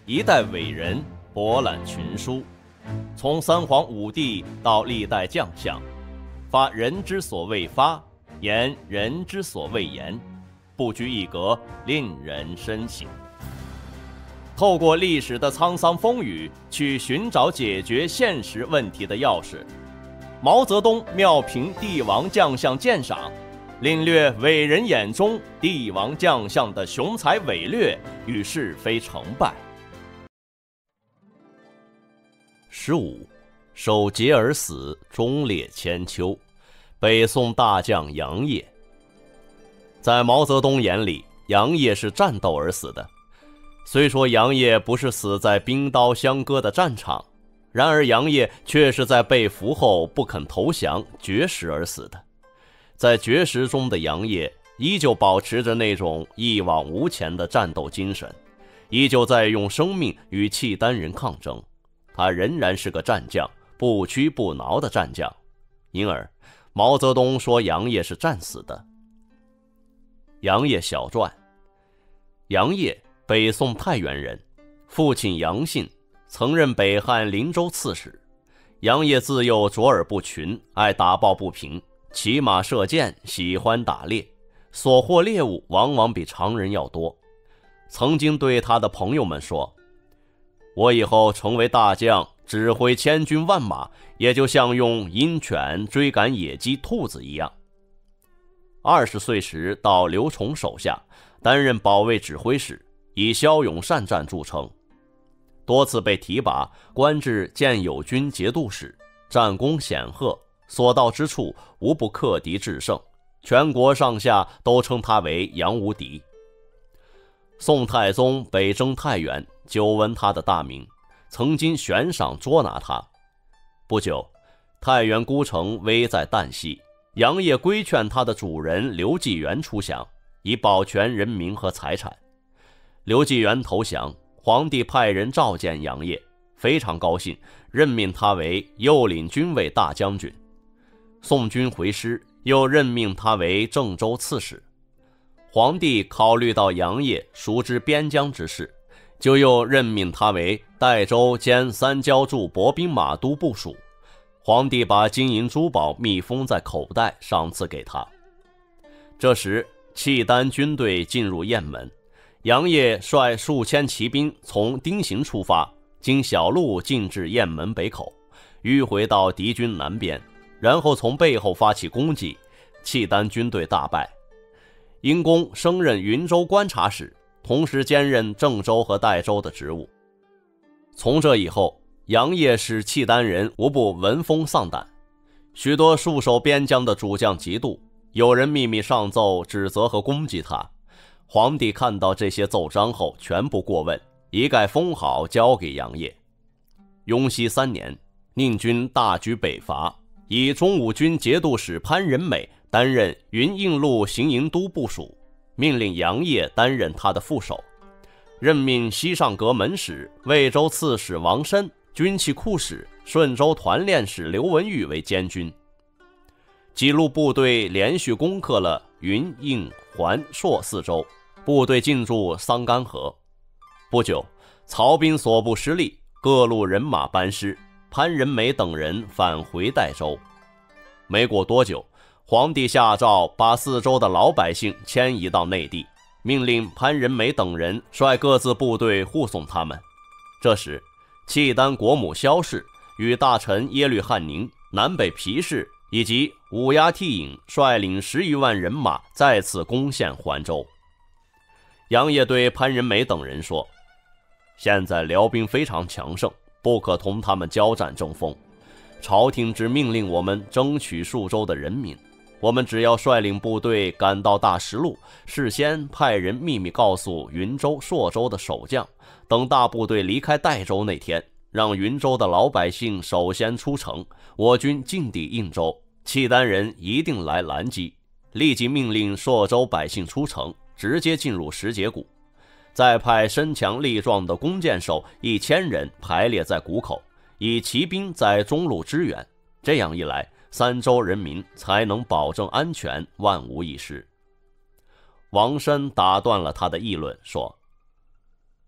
一代伟人，博览群书，从三皇五帝到历代将相，发人之所未发，言人之所未言，不拘一格，令人深省。透过历史的沧桑风雨，去寻找解决现实问题的钥匙。毛泽东妙评帝王将相鉴赏，领略伟人眼中帝王将相的雄才伟略与是非成败。15. 守节而死，忠烈千秋。北宋大将杨业。在毛泽东眼里，杨业是战斗而死的。虽说杨业不是死在兵刀相割的战场，然而杨业却是在被俘后不肯投降绝食而死的。在绝食中的杨业依旧保持着那种一往无前的战斗精神，依旧在用生命与契丹人抗争。他仍然是个战将，不屈不挠的战将，因而毛泽东说杨业是战死的。杨业小传。杨业，北宋太原人，父亲杨信，曾任北汉灵州刺史。杨业自幼卓尔不群，爱打抱不平，骑马射箭，喜欢打猎，所获猎物往往比常人要多。曾经对他的朋友们说，我以后成为大将，指挥千军万马，也就像用鹰犬追赶野鸡兔子一样。20岁时到刘崇手下，担任保卫指挥使，以骁勇善战著称，多次被提拔，官至建友军节度使，战功显赫，所到之处无不克敌制胜，全国上下都称他为杨无敌。宋太宗北征太原，久闻他的大名，曾经悬赏捉拿他。不久，太原孤城危在旦夕，杨业规劝他的主人刘继元出降，以保全人民和财产。刘继元投降，皇帝派人召见杨业，非常高兴，任命他为右领军卫大将军。宋军回师，又任命他为郑州刺史。皇帝考虑到杨业熟知边疆之事，就又任命他为代州兼三交驻博兵马都部署。皇帝把金银珠宝密封在口袋，赏赐给他。这时契丹军队进入雁门，杨业率数千骑兵从丁行出发，经小路进至雁门北口，迂回到敌军南边，然后从背后发起攻击，契丹军队大败。因公升任云州观察使，同时兼任郑州和代州的职务。从这以后，杨业使契丹人无不闻风丧胆，许多戍守边疆的主将嫉妒，有人秘密上奏指责和攻击他。皇帝看到这些奏章后，全部过问，一概封好交给杨业。雍熙3年，宁军大举北伐，以中武军节度使潘仁美担任云应路行营都部署，命令杨业担任他的副手，任命西上阁门使、魏州刺史王申、军器库使、顺州团练使刘文玉为监军。几路部队连续攻克了云、应、环、朔4州，部队进驻桑干河。不久，曹兵所部失利，各路人马班师，潘仁美等人返回代州。没过多久，皇帝下诏把4州的老百姓迁移到内地，命令潘仁美等人率各自部队护送他们。这时，契丹国母萧氏与大臣耶律汉宁、南北皮氏以及乌鸦替隐率领10余万人马再次攻陷环州。杨业对潘仁美等人说，现在辽兵非常强盛，不可同他们交战争锋，朝廷只命令我们争取数州的人民，我们只要率领部队赶到大石路，事先派人秘密告诉云州、朔州的守将，等大部队离开代州那天，让云州的老百姓首先出城，我军进抵应州，契丹人一定来拦击。立即命令朔州百姓出城，直接进入石碣谷，再派身强力壮的弓箭手1000人排列在谷口，以骑兵在中路支援。这样一来，3州人民才能保证安全，万无一失。王申打断了他的议论，说，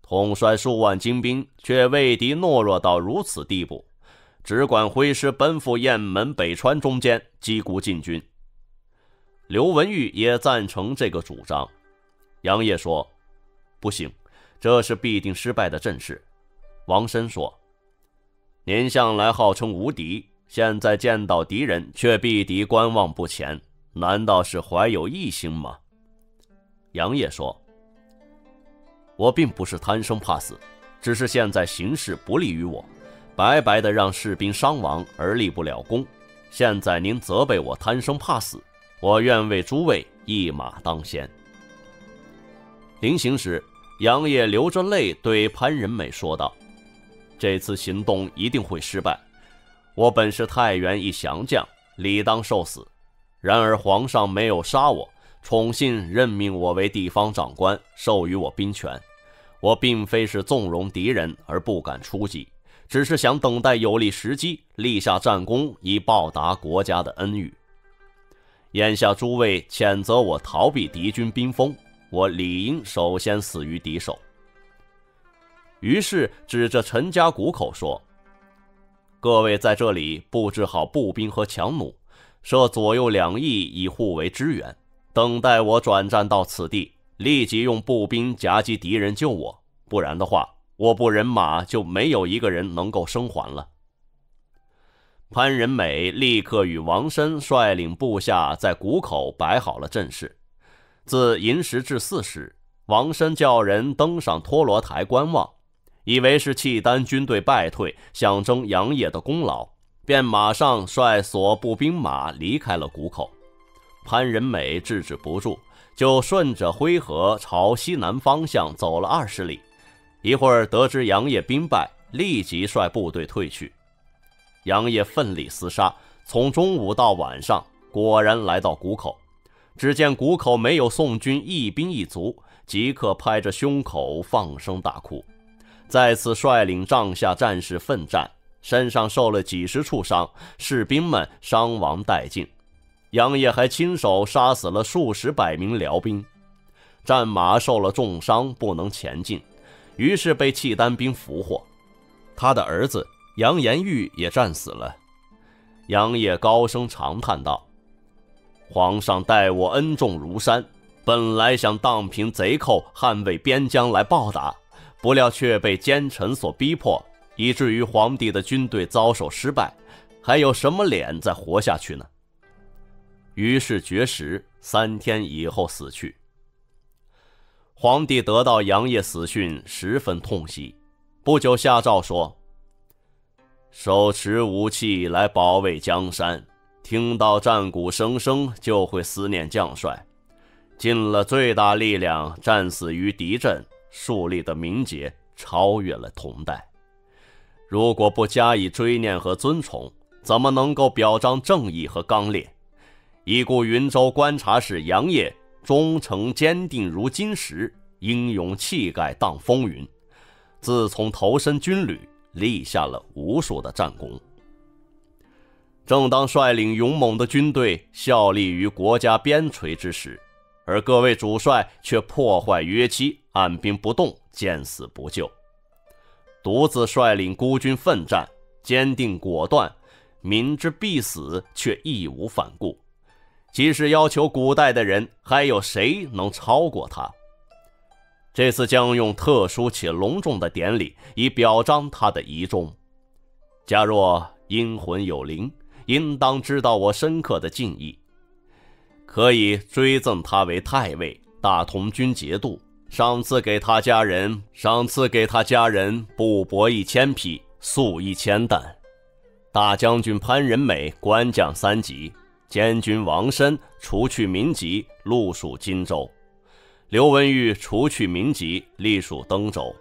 统帅数万精兵，却为敌懦弱到如此地步，只管挥师奔赴雁门、北川中间，击鼓进军。刘文玉也赞成这个主张。杨业说：不行，这是必定失败的阵势。王申说：您向来号称无敌，现在见到敌人却避敌观望不前，难道是怀有异心吗？杨业说：我并不是贪生怕死，只是现在形势不利于我，白白的让士兵伤亡而立不了功。现在您责备我贪生怕死，我愿为诸位一马当先。临行时，杨业流着泪对潘仁美说道：这次行动一定会失败，我本是太原一降将，理当受死，然而皇上没有杀我，宠信任命我为地方长官，授予我兵权。我并非是纵容敌人而不敢出击，只是想等待有利时机，立下战功，以报答国家的恩遇。眼下诸位谴责我逃避敌军兵锋，我理应首先死于敌手。于是指着陈家谷口说：各位在这里布置好步兵和强弩，设左右两翼以互为支援，等待我转战到此地，立即用步兵夹击敌人救我，不然的话，我部人马就没有一个人能够生还了。潘仁美立刻与王申率领部下在谷口摆好了阵势。自寅时至巳时，王申叫人登上托罗台观望，以为是契丹军队败退，象征杨业的功劳，便马上率所部兵马离开了谷口。潘仁美制止不住，就顺着灰河朝西南方向走了20里，一会儿得知杨业兵败，立即率部队退去。杨业奋力厮杀，从中午到晚上，果然来到谷口。只见谷口没有宋军一兵一卒，即刻拍着胸口放声大哭，再次率领帐下战士奋战，身上受了几十处伤，士兵们伤亡殆尽。杨业还亲手杀死了数十百名辽兵，战马受了重伤，不能前进，于是被契丹兵俘获。他的儿子杨延玉也战死了。杨业高声长叹道：皇上待我恩重如山，本来想荡平贼寇，捍卫边疆来报答，不料却被奸臣所逼迫，以至于皇帝的军队遭受失败，还有什么脸再活下去呢？于是绝食，3天以后死去。皇帝得到杨业死讯，十分痛惜，不久下诏说：手持武器来保卫江山，听到战鼓声声就会思念将帅，尽了最大力量战死于敌阵，树立的名节超越了同代。如果不加以追念和尊崇，怎么能够表彰正义和刚烈？已故云州观察使杨业忠诚坚定如金石，英勇气概荡风云，自从投身军旅，立下了无数的战功。正当率领勇猛的军队效力于国家边陲之时，而各位主帅却破坏约期，按兵不动，见死不救，独自率领孤军奋战，坚定果断，明知必死却义无反顾。即使要求古代的人，还有谁能超过他？这次将用特殊且隆重的典礼，以表彰他的遗忠。假若阴魂有灵，应当知道我深刻的敬意，可以追赠他为太尉、大同军节度，赏赐给他家人布帛1000匹，粟1000担。大将军潘仁美官降3级，监军王申除去民籍，录属荆州。刘文玉除去民籍，隶属登州。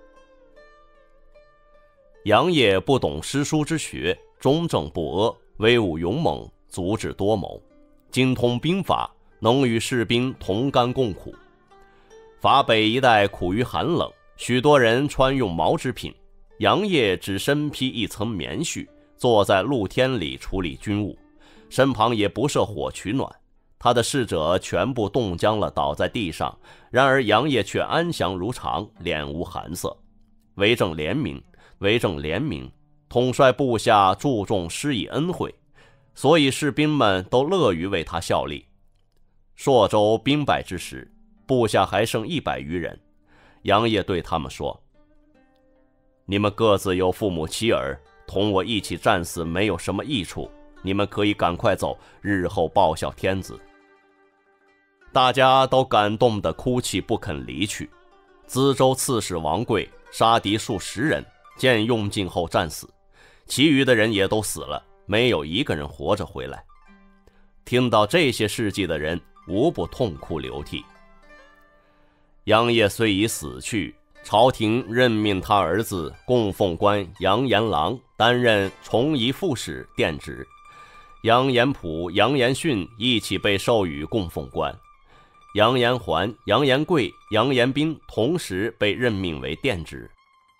杨业不懂诗书之学，忠正不阿，威武勇猛，足智多谋，精通兵法，能与士兵同甘共苦。法北一带苦于寒冷，许多人穿用毛制品，杨业只身披一层棉絮，坐在露天里处理军务，身旁也不设火取暖。他的侍者全部冻僵了，倒在地上，然而杨业却安详如常，脸无寒色。 为政廉明，为政廉明，统帅部下注重施以恩惠，所以士兵们都乐于为他效力。朔州兵败之时，部下还剩100余人，杨业对他们说：你们各自有父母妻儿，同我一起战死没有什么益处，你们可以赶快走，日后报效天子。大家都感动得哭泣不肯离去。淄州刺史王贵杀敌数10人，见用尽后战死，其余的人也都死了，没有一个人活着回来。听到这些事迹的人无不痛哭流涕。杨业虽已死去，朝廷任命他儿子供奉官杨延郎担任崇仪副使殿职，杨延甫、杨延训一起被授予供奉官，杨延环、杨延贵、杨延斌同时被任命为殿职。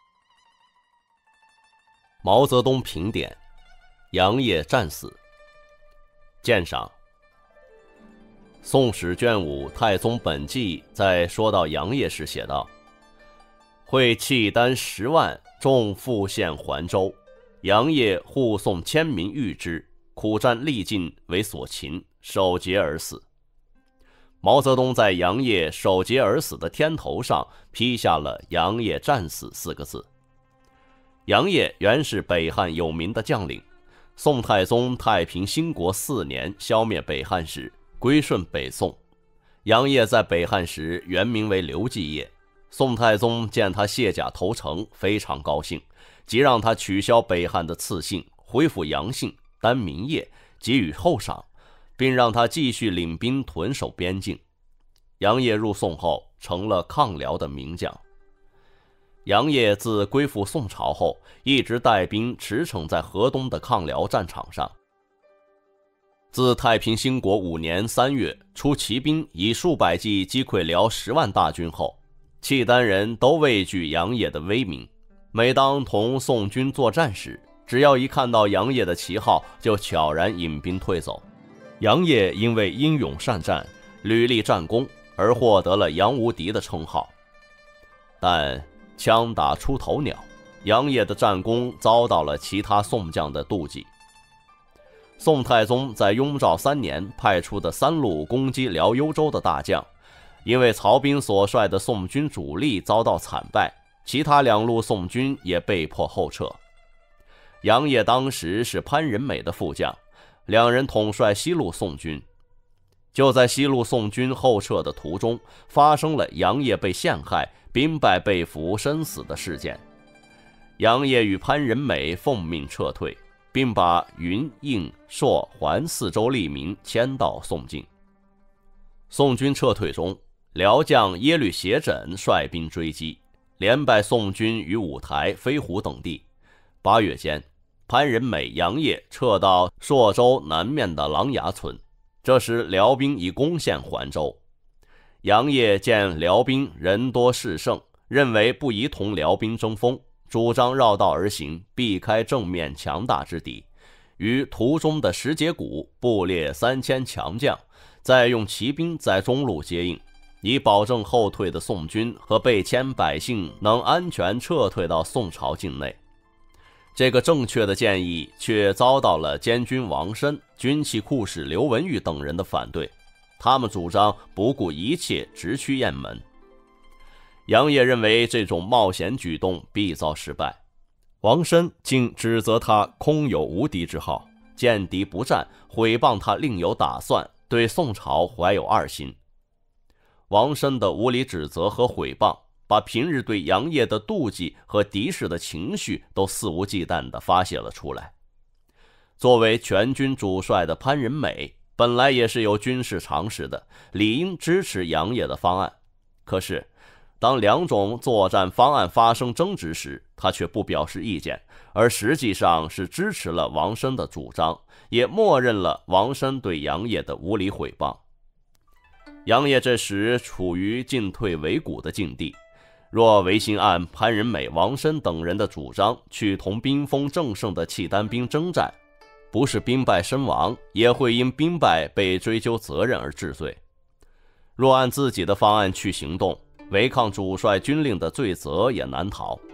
毛泽东评点：杨业战死。鉴赏：宋史卷5《太宗本纪》在说到杨业时写道：会契丹10万，众复献还州，杨业护送千民遇之，苦战力尽，为所擒，守节而死。毛泽东在杨业守节而死的天头上批下了杨业战死4个字。杨业原是北汉有名的将领，宋太宗太平兴国4年消灭北汉时归顺北宋。杨业在北汉时原名为刘继业，宋太宗见他卸甲投诚，非常高兴，即让他取消北汉的赐姓，恢复杨姓，单名业，给予厚赏，并让他继续领兵屯守边境。杨业入宋后成了抗辽的名将。杨业自归附宋朝后，一直带兵驰骋在河东的抗辽战场上。自太平兴国5年3月出骑兵以数百骑击溃辽10万大军后，契丹人都畏惧杨业的威名，每当同宋军作战时，只要一看到杨业的旗号，就悄然引兵退走。杨业因为英勇善战，屡立战功，而获得了杨无敌的称号。但枪打出头鸟，杨业的战功遭到了其他宋将的妒忌。宋太宗在雍正3年派出的3路攻击辽幽州的大将，因为曹彬所率的宋军主力遭到惨败，其他2路宋军也被迫后撤。杨业当时是潘仁美的副将，2人统帅西路宋军。就在西路宋军后撤的途中，发生了杨业被陷害、兵败被俘、身死的事件。杨业与潘仁美奉命撤退，并把云、应、朔、环4州吏民迁到宋境。宋军撤退中，辽将耶律斜轸率兵追击，连败宋军于五台、飞虎等地。8月间，潘仁美、杨业撤到朔州南面的琅琊村，这时辽兵已攻陷环州。杨业见辽兵人多势盛，认为不宜同辽兵争锋，主张绕道而行，避开正面强大之敌。于途中的石碣谷布列3000强将，再用骑兵在中路接应，以保证后退的宋军和被迁百姓能安全撤退到宋朝境内。这个正确的建议却遭到了监军王申、军器库使刘文玉等人的反对，他们主张不顾一切直趋雁门。杨业认为这种冒险举动必遭失败，王申竟指责他空有无敌之号，见敌不战，毁谤他另有打算，对宋朝怀有2心。王申的无理指责和毁谤，把平日对杨业的妒忌和敌视的情绪都肆无忌惮地发泄了出来。作为全军主帅的潘仁美本来也是有军事常识的，理应支持杨业的方案。可是当2种作战方案发生争执时，他却不表示意见，而实际上是支持了王申的主张，也默认了王申对杨业的无理毁谤。杨业这时处于进退维谷的境地，若违心按潘仁美、王申等人的主张去同兵锋正盛的契丹兵征战，不是兵败身亡，也会因兵败被追究责任而治罪。若按自己的方案去行动，违抗主帅军令的罪责也难逃。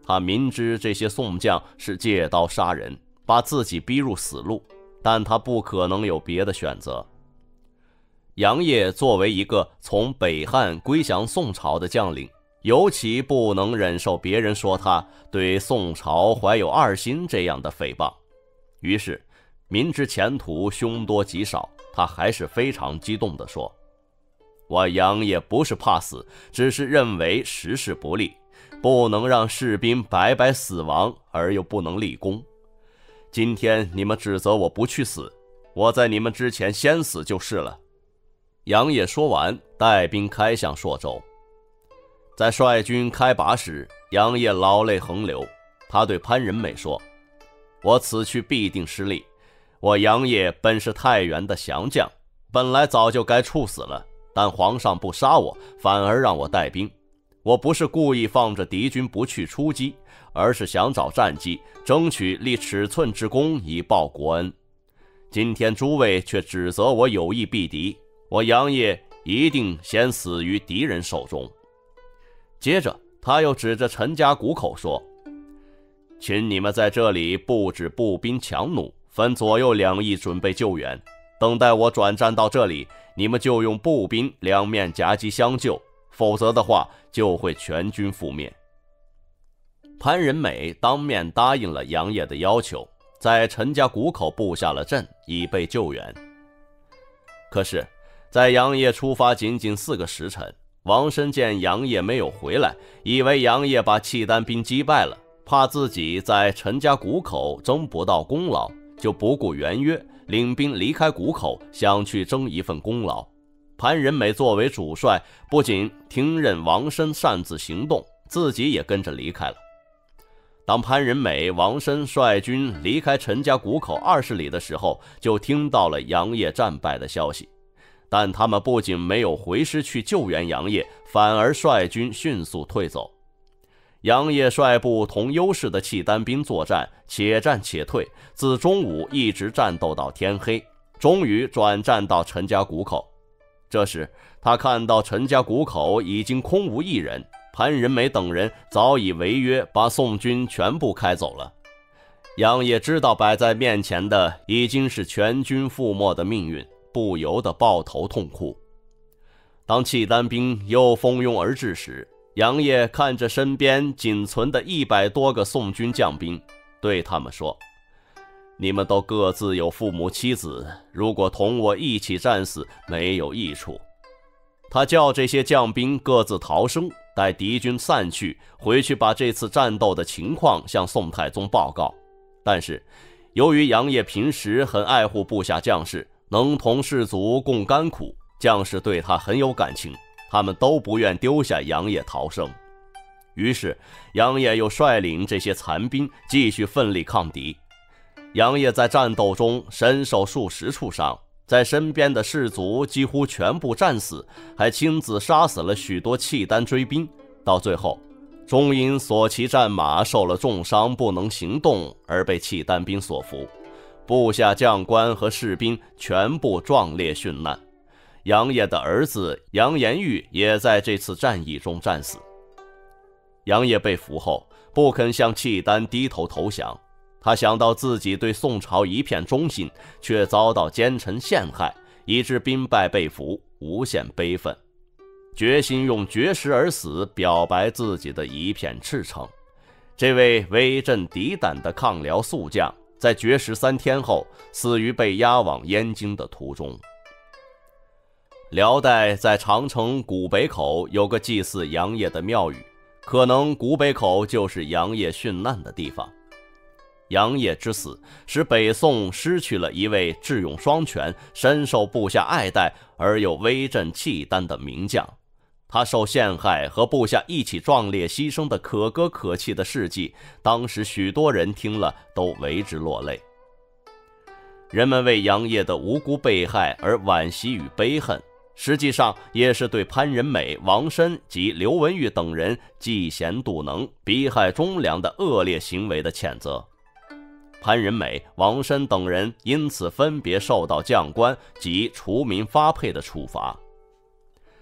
他明知这些宋将是借刀杀人，把自己逼入死路，但他不可能有别的选择。杨业作为一个从北汉归降宋朝的将领，尤其不能忍受别人说他对宋朝怀有二心这样的诽谤。于是明知前途凶多吉少，他还是非常激动地说：我杨业不是怕死，只是认为时势不利，不能让士兵白白死亡而又不能立功。今天你们指责我不去死，我在你们之前先死就是了。杨业说完，带兵开向朔州。在率军开拔时，杨业老泪横流，他对潘仁美说：我此去必定失利，我杨业本是太原的降将，本来早就该处死了，但皇上不杀我，反而让我带兵。我不是故意放着敌军不去出击，而是想找战机，争取立尺寸之功以报国恩。今天诸位却指责我有意避敌，我杨业一定先死于敌人手中。接着他又指着陈家谷口说：请你们在这里布置步兵强弩，分左右两翼准备救援，等待我转战到这里，你们就用步兵两面夹击相救，否则的话就会全军覆灭。潘仁美当面答应了杨业的要求，在陈家谷口布下了阵，以备救援。可是在杨业出发仅仅4个时辰，王申见杨业没有回来，以为杨业把契丹兵击败了，怕自己在陈家谷口争不到功劳，就不顾原约，领兵离开谷口，想去争一份功劳。潘仁美作为主帅，不仅听任王申擅自行动，自己也跟着离开了。当潘仁美、王申率军离开陈家谷口20里的时候，就听到了杨业战败的消息。但他们不仅没有回师去救援杨业，反而率军迅速退走。杨业率部同优势的契丹兵作战，且战且退，自中午一直战斗到天黑，终于转战到陈家谷口。这时他看到陈家谷口已经空无一人，潘仁美等人早已违约，把宋军全部开走了。杨业知道摆在面前的已经是全军覆没的命运，不由得抱头痛哭。当契丹兵又蜂拥而至时，杨业看着身边仅存的100多个宋军将兵，对他们说：你们都各自有父母妻子，如果同我一起战死，没有益处。他叫这些将兵各自逃生，待敌军散去，回去把这次战斗的情况向宋太宗报告。但是由于杨业平时很爱护部下将士，能同士卒共甘苦，将士对他很有感情，他们都不愿丢下杨业逃生。于是杨业又率领这些残兵继续奋力抗敌。杨业在战斗中身受数十处伤，在身边的士卒几乎全部战死，还亲自杀死了许多契丹追兵，到最后终因所骑战马受了重伤，不能行动，而被契丹兵所俘。部下将官和士兵全部壮烈殉难，杨业的儿子杨延玉也在这次战役中战死。杨业被俘后，不肯向契丹低头投降，他想到自己对宋朝一片忠心，却遭到奸臣陷害，以致兵败被俘，无限悲愤，决心用绝食而死表白自己的一片赤诚。这位威震敌胆的抗辽宿将，在绝食3天后死于被押往燕京的途中。辽代在长城古北口有个祭祀杨业的庙宇，可能古北口就是杨业殉难的地方。杨业之死使北宋失去了一位智勇双全、深受部下爱戴而又威震契丹的名将。他受陷害和部下一起壮烈牺牲的可歌可泣的事迹，当时许多人听了都为之落泪。人们为杨业的无辜被害而惋惜与悲恨，实际上也是对潘仁美、王申及刘文玉等人嫉贤妒能、逼害忠良的恶劣行为的谴责。潘仁美、王申等人因此分别受到将官及除民发配的处罚。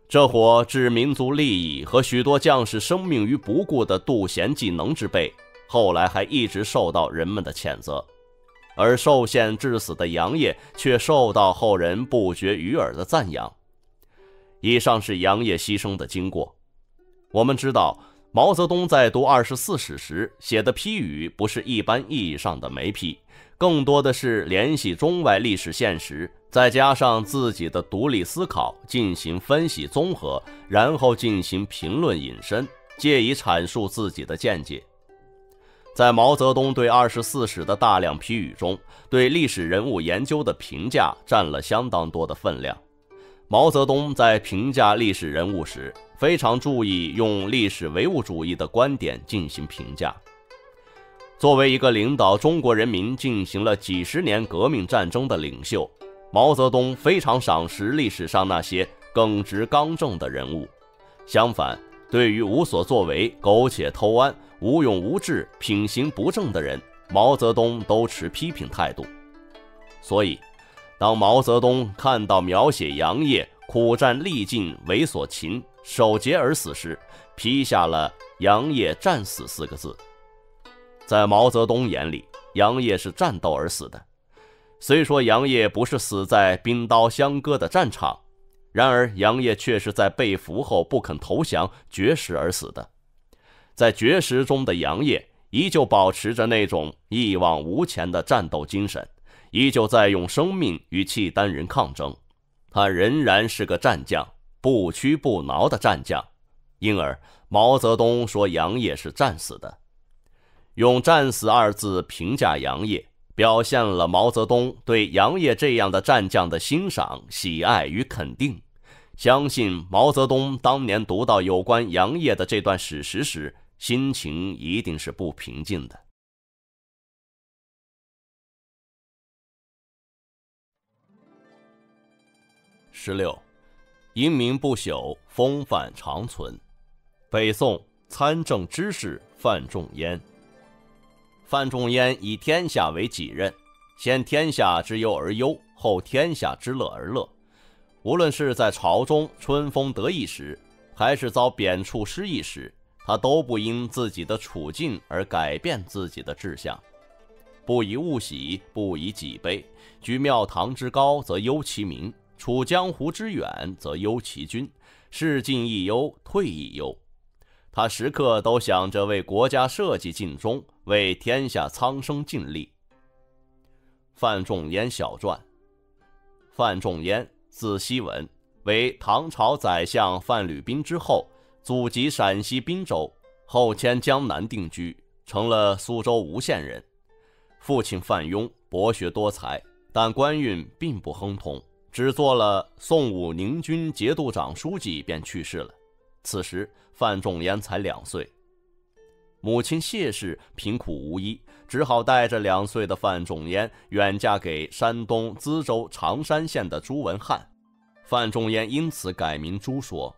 这伙置民族利益和许多将士生命于不顾的妒贤嫉能之辈，后来还一直受到人们的谴责，而受限致死的杨业却受到后人不绝于耳的赞扬。以上是杨业牺牲的经过。我们知道，毛泽东在读24史时写的批语不是一般意义上的眉批，更多的是联系中外历史现实，再加上自己的独立思考，进行分析综合，然后进行评论引申，借以阐述自己的见解。在毛泽东对24史的大量批语中，对历史人物研究的评价占了相当多的分量。毛泽东在评价历史人物时，非常注意用历史唯物主义的观点进行评价。作为一个领导中国人民进行了几十年革命战争的领袖，毛泽东非常赏识历史上那些耿直刚正的人物。相反，对于无所作为、苟且偷安、无勇无志、品行不正的人，毛泽东都持批评态度。所以，当毛泽东看到描写杨业苦战历尽、为所擒、守节而死时，批下了“杨业战死”4个字。在毛泽东眼里，杨业是战斗而死的。虽说杨业不是死在兵刀相割的战场，然而杨业却是在被俘后不肯投降绝食而死的。在绝食中的杨业依旧保持着那种一往无前的战斗精神，依旧在用生命与契丹人抗争。他仍然是个战将，不屈不挠的战将，因而毛泽东说杨业是战死的。用战死2字评价杨业，表现了毛泽东对杨业这样的战将的欣赏、喜爱与肯定。相信毛泽东当年读到有关杨业的这段史实时，心情一定是不平静的。16. 英名不朽，风范长存。北宋参政知事范仲淹。范仲淹以天下为己任，先天下之忧而忧，后天下之乐而乐。无论是在朝中春风得意时，还是遭贬黜失意时，他都不因自己的处境而改变自己的志向。不以物喜，不以己悲，居庙堂之高则忧其民，处江湖之远则忧其君，事进亦忧，退亦忧。他时刻都想着为国家社稷尽忠，为天下苍生尽力。范仲淹小传。范仲淹，字希文，为唐朝宰相范吕宾之后，祖籍陕西滨州，后迁江南定居，成了苏州吴县人。父亲范雍博学多才，但官运并不亨通，只做了宋武宁军节度长书记便去世了。此时范仲淹才2岁。母亲谢氏贫苦无依，只好带着2岁的范仲淹远嫁给山东资州常山县的朱文翰。范仲淹因此改名朱说。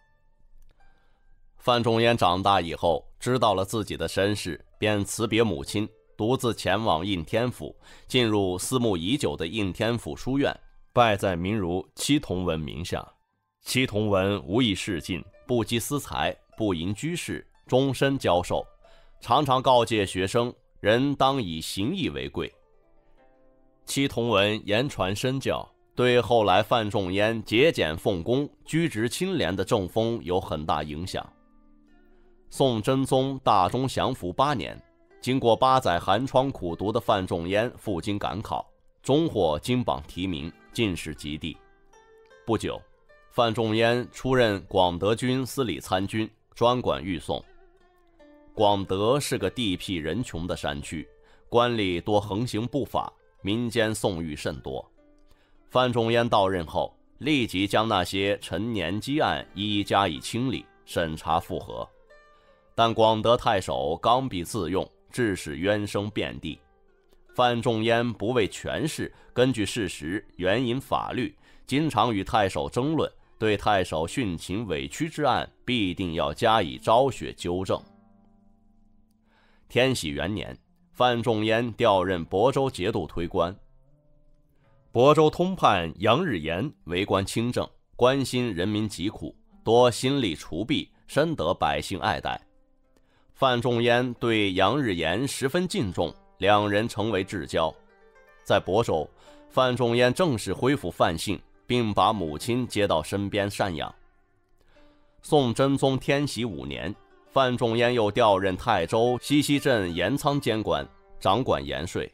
范仲淹长大以后，知道了自己的身世，便辞别母亲，独自前往应天府，进入思慕已久的应天府书院，拜在名儒戚同文名下。戚同文无以仕进，不积私财，不迎居士，终身教授，常常告诫学生，人当以行义为贵。戚同文言传身教，对后来范仲淹节俭奉公、居直清廉的政风有很大影响。宋真宗大中祥符8年，经过8载寒窗苦读的范仲淹赴京赶考，终获金榜题名，进士及第。不久，范仲淹出任广德军司礼参军，专管御宋。广德是个地僻人穷的山区，官吏多横行不法，民间讼狱甚多。范仲淹到任后，立即将那些陈年积案一一加以清理、审查复核。但广德太守刚愎自用，致使冤声遍地。范仲淹不为权势，根据事实、援引法律，经常与太守争论，对太守殉情委屈之案，必定要加以昭雪纠正。天禧元年，范仲淹调任亳州节度推官。亳州通判杨日言为官清正，关心人民疾苦， 多心力除弊，深得百姓爱戴。范仲淹对杨日颜十分敬重，两人成为至交。在亳州，范仲淹正式恢复范姓，并把母亲接到身边赡养。宋真宗天禧5年，范仲淹又调任泰州西溪镇盐仓监官，掌管盐税。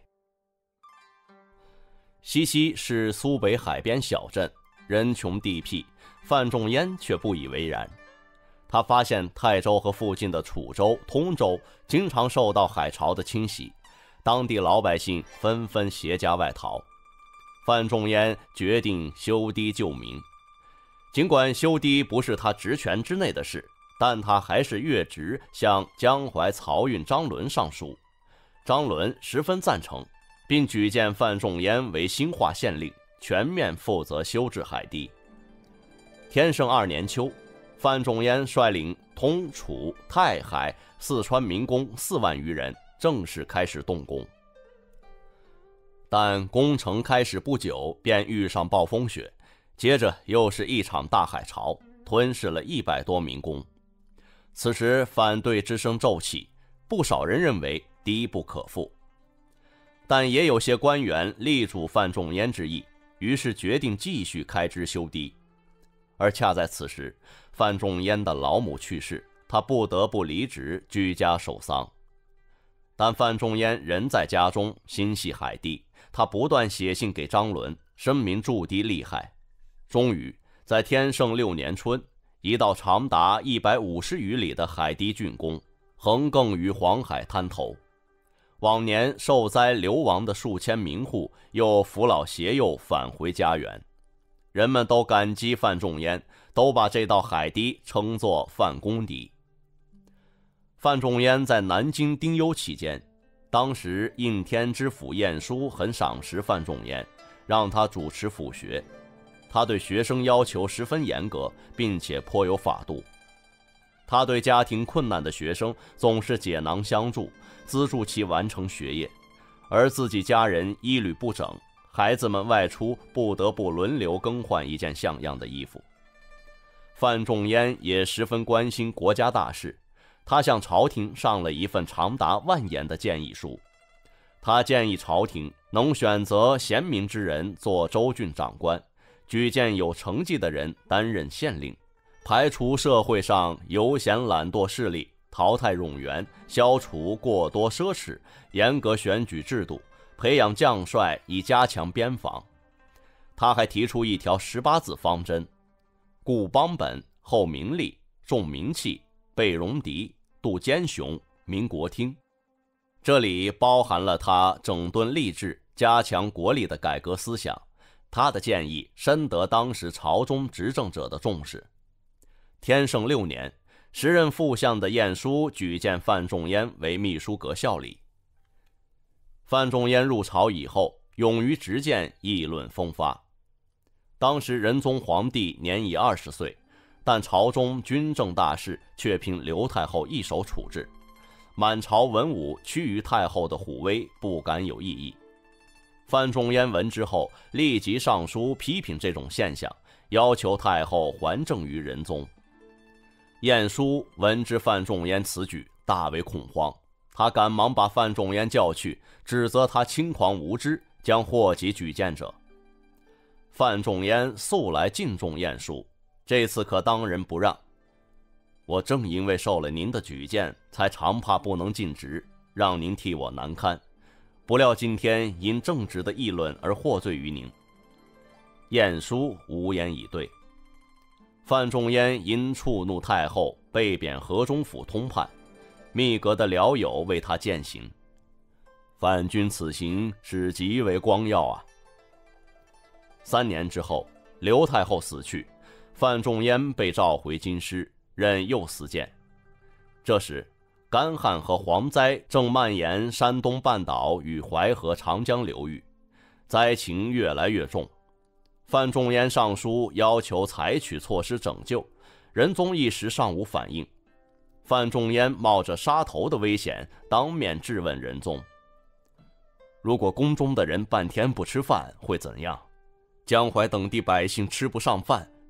西溪是苏北海边小镇，人穷地僻，范仲淹却不以为然。他发现泰州和附近的楚州、通州经常受到海潮的侵袭，当地老百姓纷纷携家外逃。范仲淹决定修堤救民。尽管修堤不是他职权之内的事，但他还是越职向江淮漕运张伦上书。张伦十分赞成，并举荐范仲淹为兴化县令，全面负责修治海堤。天圣2年秋，范仲淹率领通、楚、泰、海4川民工4万余人，正式开始动工。但工程开始不久，便遇上暴风雪，接着又是一场大海潮，吞噬了100多民工。此时反对之声骤起，不少人认为堤不可复，但也有些官员力主范仲淹之意，于是决定继续开支修堤。而恰在此时，范仲淹的老母去世，他不得不离职居家守丧。但范仲淹人在家中，心系海堤，他不断写信给张伦，声明筑堤厉害。终于在天圣6年春，一道长达150余里的海堤竣工，横亘于黄海滩头。往年受灾流亡的数千民户又扶老携幼返回家园。人们都感激范仲淹，都把这道海堤称作范公堤。范仲淹在南京丁忧期间，当时应天知府晏殊很赏识范仲淹，让他主持府学。他对学生要求十分严格，并且颇有法度。他对家庭困难的学生总是解囊相助，资助其完成学业，而自己家人衣履不整，孩子们外出不得不轮流更换一件像样的衣服。范仲淹也十分关心国家大事，他向朝廷上了一份长达10000言的建议书。他建议朝廷能选择贤明之人做州郡长官，举荐有成绩的人担任县令，排除社会上游闲懒惰势力，淘汰冗员，消除过多奢侈，严格选举制度，培养将帅以加强边防。他还提出一条18字方针：固邦本，厚民力，重民气，备戎狄，度奸雄，明国听。这里包含了他整顿吏治、加强国力的改革思想。他的建议深得当时朝中执政者的重视。天圣6年，时任副相的晏殊举荐范仲淹为秘书阁效力。范仲淹入朝以后，勇于直谏，议论风发。当时仁宗皇帝年已20岁，但朝中军政大事却凭刘太后一手处置，满朝文武趋于太后的虎威，不敢有异议。范仲淹闻之后，立即上书批评这种现象，要求太后还政于仁宗。晏殊闻知范仲淹此举，大为恐慌，他赶忙把范仲淹叫去，指责他轻狂无知，将祸及举荐者。范仲淹素来敬重晏殊，这次可当仁不让。我正因为受了您的举荐，才常怕不能尽职，让您替我难堪，不料今天因正直的议论而获罪于您。晏殊无言以对。范仲淹因触怒太后，被贬河中府通判，密阁的僚友为他践行。范君此行是极为光耀啊。3年之后，刘太后死去，范仲淹被召回京师，任右司谏。这时干旱和蝗灾正蔓延山东半岛与淮河、长江流域，灾情越来越重。范仲淹上书要求采取措施拯救，仁宗一时尚无反应。范仲淹冒着杀头的危险，当面质问仁宗：如果宫中的人半天不吃饭会怎样？江淮等地百姓吃不上饭，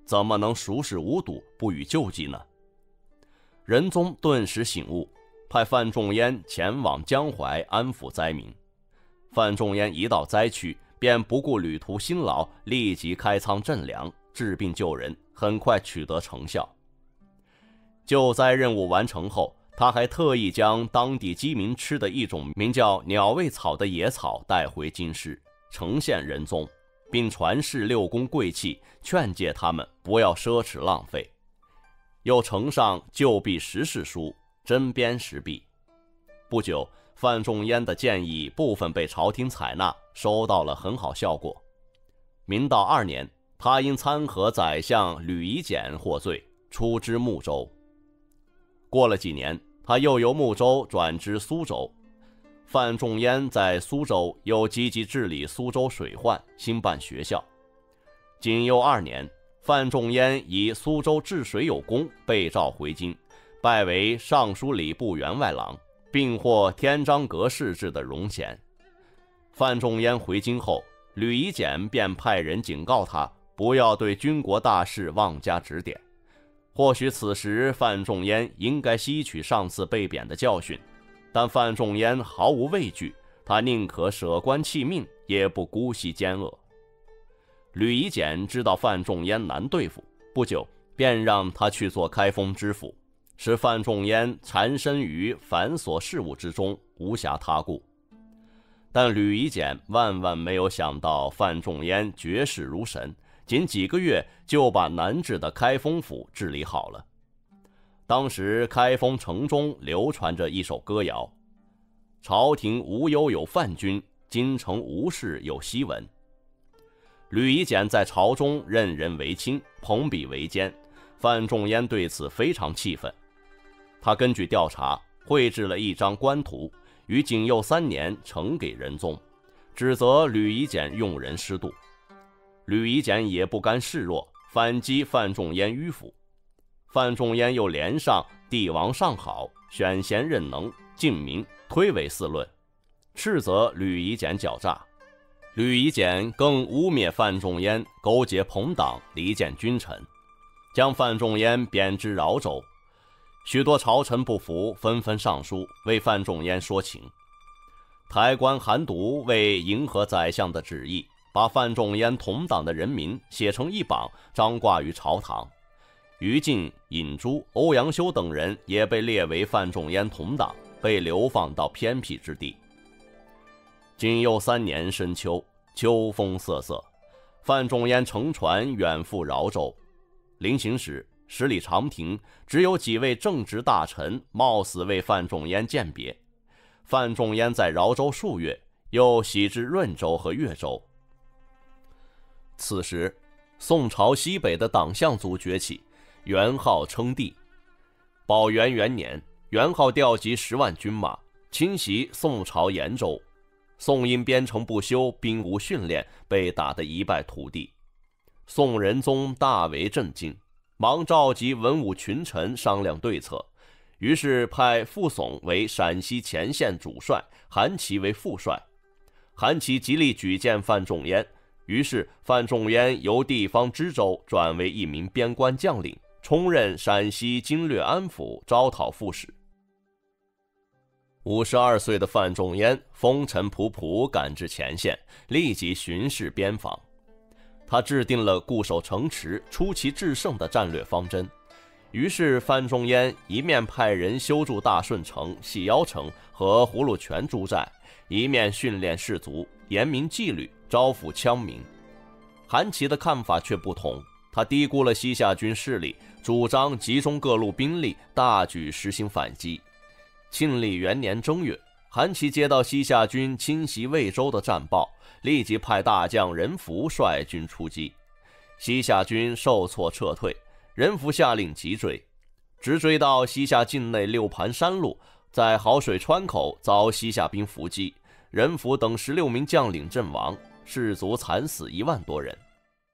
怎么能熟视无睹，不予救济呢？仁宗顿时醒悟，派范仲淹前往江淮安抚灾民。范仲淹一到灾区，便不顾旅途辛劳，立即开仓赈粮，治病救人，很快取得成效。救灾任务完成后，他还特意将当地饥民吃的一种名叫鸟胃草的野草带回京师，呈现仁宗，并传示六宫贵戚，劝诫他们不要奢侈浪费。又呈上救弊实事书，针砭时弊。不久，范仲淹的建议部分被朝廷采纳，收到了很好效果。明道2年，他因参合宰相吕夷简获罪，出知睦州。过了几年，他又由睦州转至苏州。范仲淹在苏州又积极治理苏州水患，兴办学校。景佑2年，范仲淹以苏州治水有功，被召回京，拜为尚书礼部员外郎，并获天章阁仕制的荣衔。范仲淹回京后，吕夷简便派人警告他，不要对军国大事妄加指点。或许此时范仲淹应该吸取上次被贬的教训，但范仲淹毫无畏惧，他宁可舍官弃命，也不姑息奸恶。吕夷简知道范仲淹难对付，不久便让他去做开封知府，使范仲淹缠身于繁琐事务之中，无暇他顾。但吕夷简万万没有想到范仲淹绝世如神，仅几个月就把难治的开封府治理好了。当时开封城中流传着一首歌谣：朝廷无忧有范君，京城无事有檄文。吕夷简在朝中任人唯亲，朋比为奸，范仲淹对此非常气愤。他根据调查绘制了一张官图，于景佑3年呈给仁宗，指责吕夷简用人失度。吕夷简也不甘示弱，反击范仲淹迂腐。范仲淹又连上帝王上好，选贤任能，敬民，推诿四论，斥责吕夷简狡诈。吕夷简更污蔑范仲淹勾结朋党，离间君臣，将范仲淹贬至饶州。许多朝臣不服，纷纷上书为范仲淹说情。台官韩独为迎合宰相的旨意，把范仲淹同党的人民写成一榜，张挂于朝堂。于禁、尹洙、欧阳修等人也被列为范仲淹同党，被流放到偏僻之地。景佑3年深秋，秋风瑟瑟，范仲淹乘船远赴饶州。临行时，十里长亭只有几位正直大臣冒死为范仲淹饯别。范仲淹在饶州数月，又徙至润州和越州。此时，宋朝西北的党项族崛起，元昊称帝。宝元元年，元昊调集10万军马，侵袭宋朝延州。宋因边城不修，兵无训练，被打得一败涂地。宋仁宗大为震惊，忙召集文武群臣商量对策，于是派傅悚为陕西前线主帅，韩琦为副帅。韩琦极力举荐范仲淹，于是范仲淹由地方知州转为一名边关将领，充任陕西经略安抚招讨副使。52岁的范仲淹风尘仆仆赶至前线，立即巡视边防。他制定了固守城池、出奇制胜的战略方针。于是范仲淹一面派人修筑大顺城、细腰城和葫芦泉诸寨，一面训练士卒，严明纪律，招抚羌民。韩琦的看法却不同，他低估了西夏军势力，主张集中各路兵力，大举实行反击。庆历元年正月，韩琦接到西夏军侵袭魏州的战报，立即派大将任福率军出击。西夏军受挫撤退，任福下令急追，直追到西夏境内六盘山路，在好水川口遭西夏兵伏击，任福等16名将领阵亡，士卒惨死1万多人。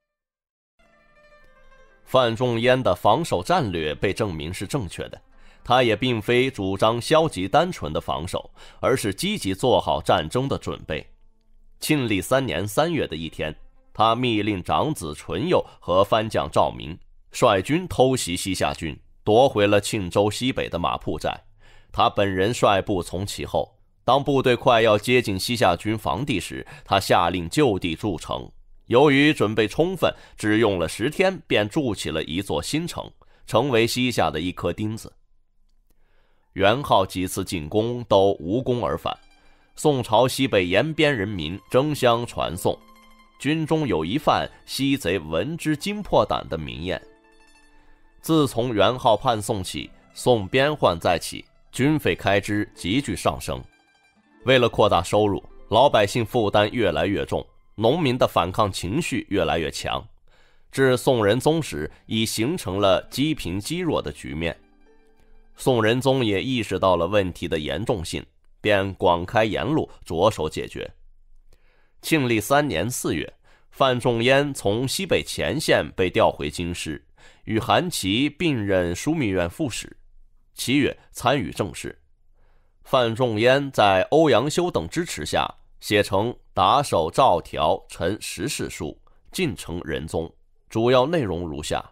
范仲淹的防守战略被证明是正确的，他也并非主张消极单纯的防守，而是积极做好战争的准备。庆历3年3月的一天， 他密令长子淳佑和藩将赵明率军偷袭西夏军，夺回了庆州西北的马铺寨。他本人率部从其后。当部队快要接近西夏军防地时，他下令就地筑城。由于准备充分，只用了10天便筑起了一座新城，成为西夏的一颗钉子。元昊几次进攻都无功而返，宋朝西北沿边人民争相传颂，军中有一犯西贼闻之惊破胆的名言。自从元昊叛宋起，宋边患再起，军费开支急剧上升。为了扩大收入，老百姓负担越来越重，农民的反抗情绪越来越强，至宋仁宗时已形成了积贫积弱的局面。宋仁宗也意识到了问题的严重性，便广开言路，着手解决。庆历3年4月，范仲淹从西北前线被调回京师，与韩琦并任枢密院副使。7月参与政事。范仲淹在欧阳修等支持下，写成《打手诏条陈实事书》，进呈仁宗。主要内容如下：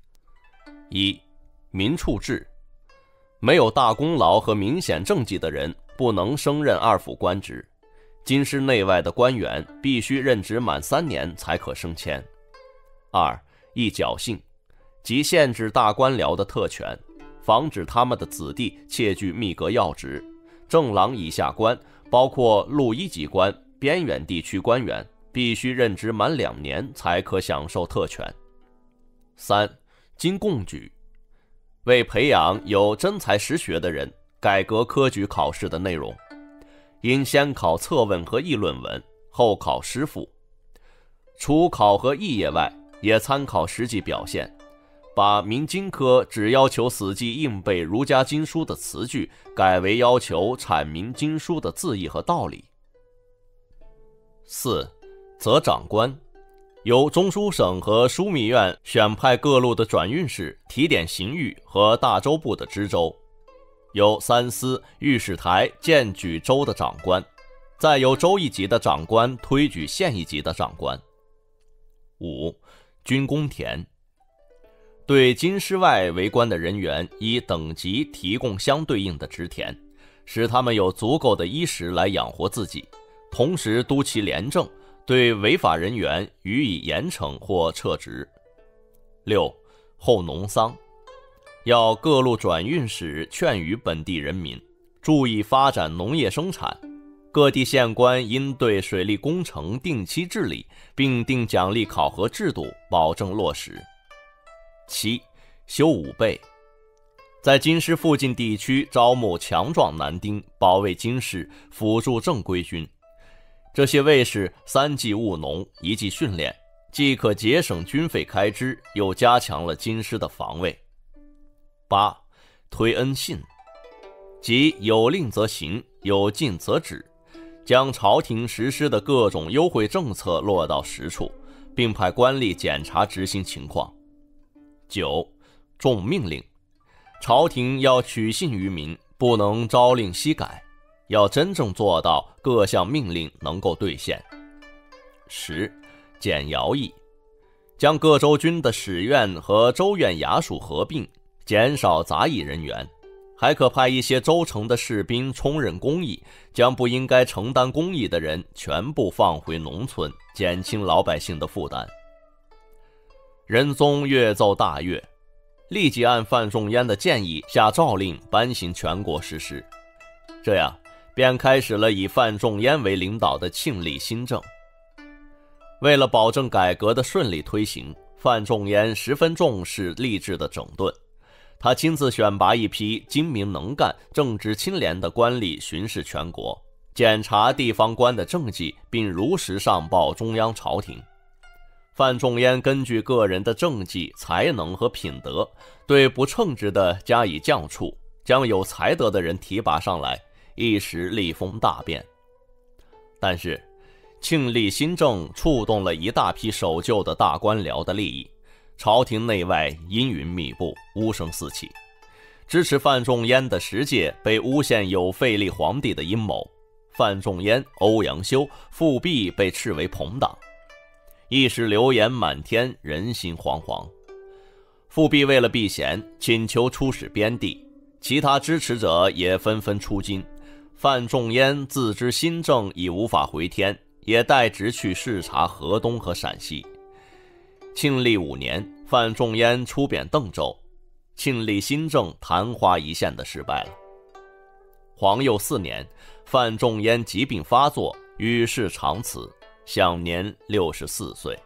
1. 民处制。没有大功劳和明显政绩的人不能升任二府官职，京师内外的官员必须任职满3年才可升迁。2. 一侥幸，即限制大官僚的特权，防止他们的子弟窃据秘阁要职。正郎以下官，包括陆1级官、边远地区官员，必须任职满2年才可享受特权。3. 经贡举，为培养有真才实学的人，改革科举考试的内容，应先考策问和议论文，后考诗赋。除考核肄业外，也参考实际表现，把明经科只要求死记硬背儒家经书的词句，改为要求阐明经书的字义和道理。4. 择长官，由中书省和枢密院选派各路的转运使、提点刑狱和大州部的知州，由三司、御史台荐举州的长官，再由州一级的长官推举县一级的长官。5. 军功田，对京师外为官的人员依等级提供相对应的职田，使他们有足够的衣食来养活自己，同时督其廉政，对违法人员予以严惩或撤职。6. 后农桑，要各路转运使劝谕本地人民注意发展农业生产，各地县官应对水利工程定期治理，并定奖励考核制度，保证落实。7. 修武备，在京师附近地区招募强壮男丁，保卫京师，辅助正规军。这些卫士3季务农，1季训练，既可节省军费开支，又加强了京师的防卫。8. 推恩信，即有令则行，有禁则止，将朝廷实施的各种优惠政策落到实处，并派官吏检查执行情况。9. 重命令，朝廷要取信于民，不能朝令夕改，要真正做到各项命令能够兑现。10. 减徭役，将各州军的使院和州院衙署合并，减少杂役人员，还可派一些州城的士兵充任公役，将不应该承担公役的人全部放回农村，减轻老百姓的负担。仁宗阅奏大悦，立即按范仲淹的建议下诏令颁行全国实施。这样便开始了以范仲淹为领导的庆历新政。为了保证改革的顺利推行，范仲淹十分重视吏治的整顿。他亲自选拔一批精明能干、正直清廉的官吏巡视全国，检查地方官的政绩，并如实上报中央朝廷。范仲淹根据个人的政绩、才能和品德，对不称职的加以降黜，将有才德的人提拔上来，一时历风大变。但是庆历新政触动了一大批守旧的大官僚的利益，朝廷内外阴云密布，乌声四起。支持范仲淹的10届被诬陷有废立皇帝的阴谋，范仲淹、欧阳修、富弼被斥为朋党。 一时流言满天，人心惶惶。富弼为了避嫌，请求出使边地，其他支持者也纷纷出京。范仲淹自知新政已无法回天，也代职去视察河东和陕西。庆历5年，范仲淹出贬邓州，庆历新政昙花一现地失败了。皇佑4年，范仲淹疾病发作，与世长辞，享年64岁。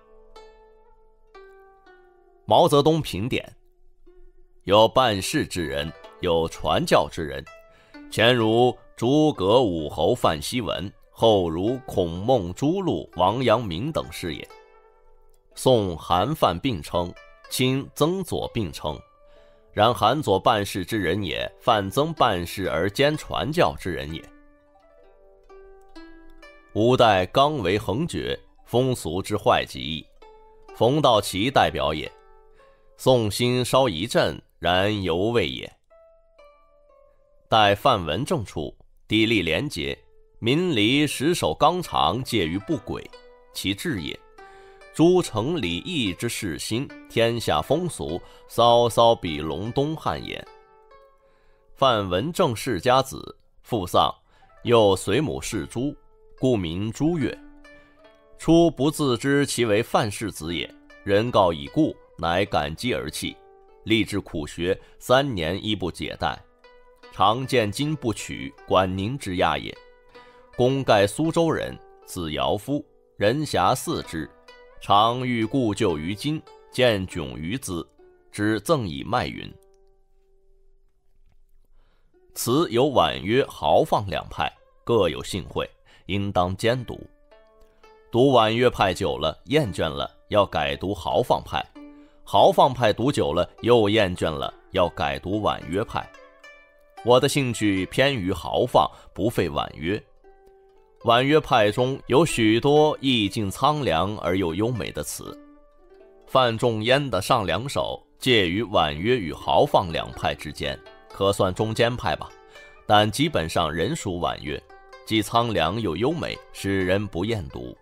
毛泽东评点：有办事之人，有传教之人，前如诸葛武侯范希文，后如孔孟朱陆王阳明等是也。宋韩范并称，清曾左并称，然韩左办事之人也，范曾办事而兼传教之人也。吴代刚为横绝，风俗之坏极矣，冯道奇代表也。宋兴稍一振，然犹未也。待范文正处，砥砺廉洁，民离实守纲常，介于不轨，其志也。诸城礼义之士心，天下风俗，稍稍比隆东汉也。范文正世家子，父丧，又随母氏朱，故名朱越。初不自知其为范氏子也，人告已故，乃感激而泣，立志苦学，3年亦不解带，常见金不取，管宁之亚也。公盖苏州人，字尧夫，人遐4之，常欲故旧于今，见窘于兹，之赠以卖云。此有婉约豪放两派，各有性讳，应当兼读。读婉约派久了，厌倦了，要改读豪放派；豪放派读久了，又厌倦了，要改读婉约派。我的兴趣偏于豪放，不费婉约。婉约派中有许多意境苍凉而又优美的词。范仲淹的上两首介于婉约与豪放两派之间，可算中间派吧，但基本上仍属婉约，既苍凉又优美，使人不厌读。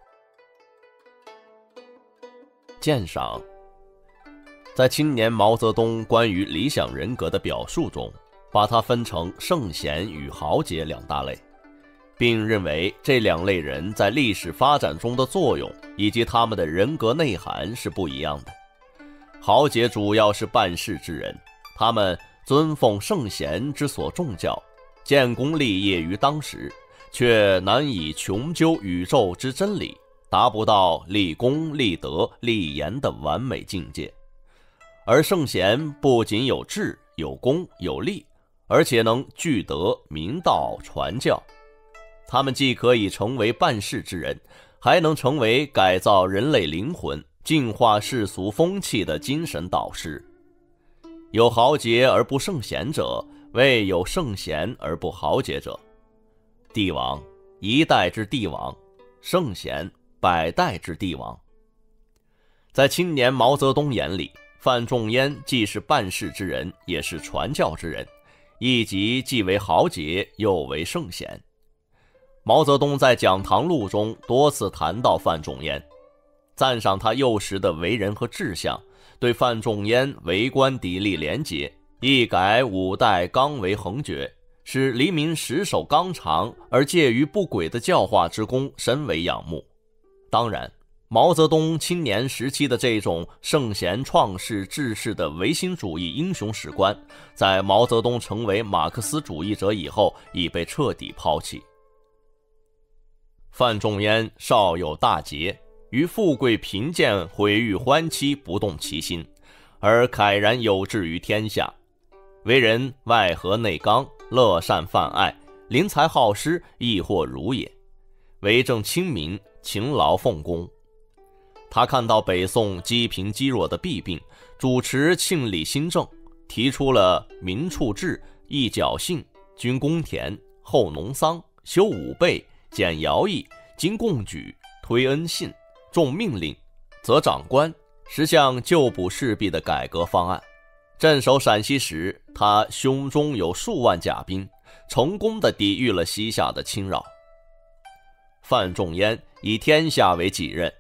鉴赏：在青年毛泽东关于理想人格的表述中，把它分成圣贤与豪杰2大类，并认为这2类人在历史发展中的作用以及他们的人格内涵是不一样的。豪杰主要是办事之人，他们尊奉圣贤之所重教，建功立业于当时，却难以穷究宇宙之真理，达不到立功立德立言的完美境界。而圣贤不仅有智有功有力，而且能聚德明道传教。他们既可以成为办事之人，还能成为改造人类灵魂净化世俗风气的精神导师。有豪杰而不圣贤者，谓有圣贤而不豪杰者。帝王1代之帝王，圣贤100代之帝王。在青年毛泽东眼里，范仲淹既是办事之人，也是传教之人，亦即既为豪杰又为圣贤。毛泽东在讲堂录中多次谈到范仲淹，赞赏他幼时的为人和志向，对范仲淹为官砥砺廉洁，一改5代刚为横绝，使黎民实守纲常而介于不轨的教化之功深为仰慕。当然，毛泽东青年时期的这种圣贤创世治世的唯心主义英雄史观，在毛泽东成为马克思主义者以后已被彻底抛弃。范仲淹少有大节，于富贵贫贱毁誉欢戚不动其心，而慨然有志于天下。为人外和内刚，乐善泛爱，临才好施，亦或如也。为政亲民，勤劳奉公。他看到北宋积贫积弱的弊病，主持庆历新政，提出了民处制、议侥幸、均公田、后农桑、修武备、减徭役、经贡举、推恩信、重命令、责长官，10项救补士弊的改革方案。镇守陕西时，他胸中有数万甲兵，成功地抵御了西夏的侵扰。范仲淹以天下为己任，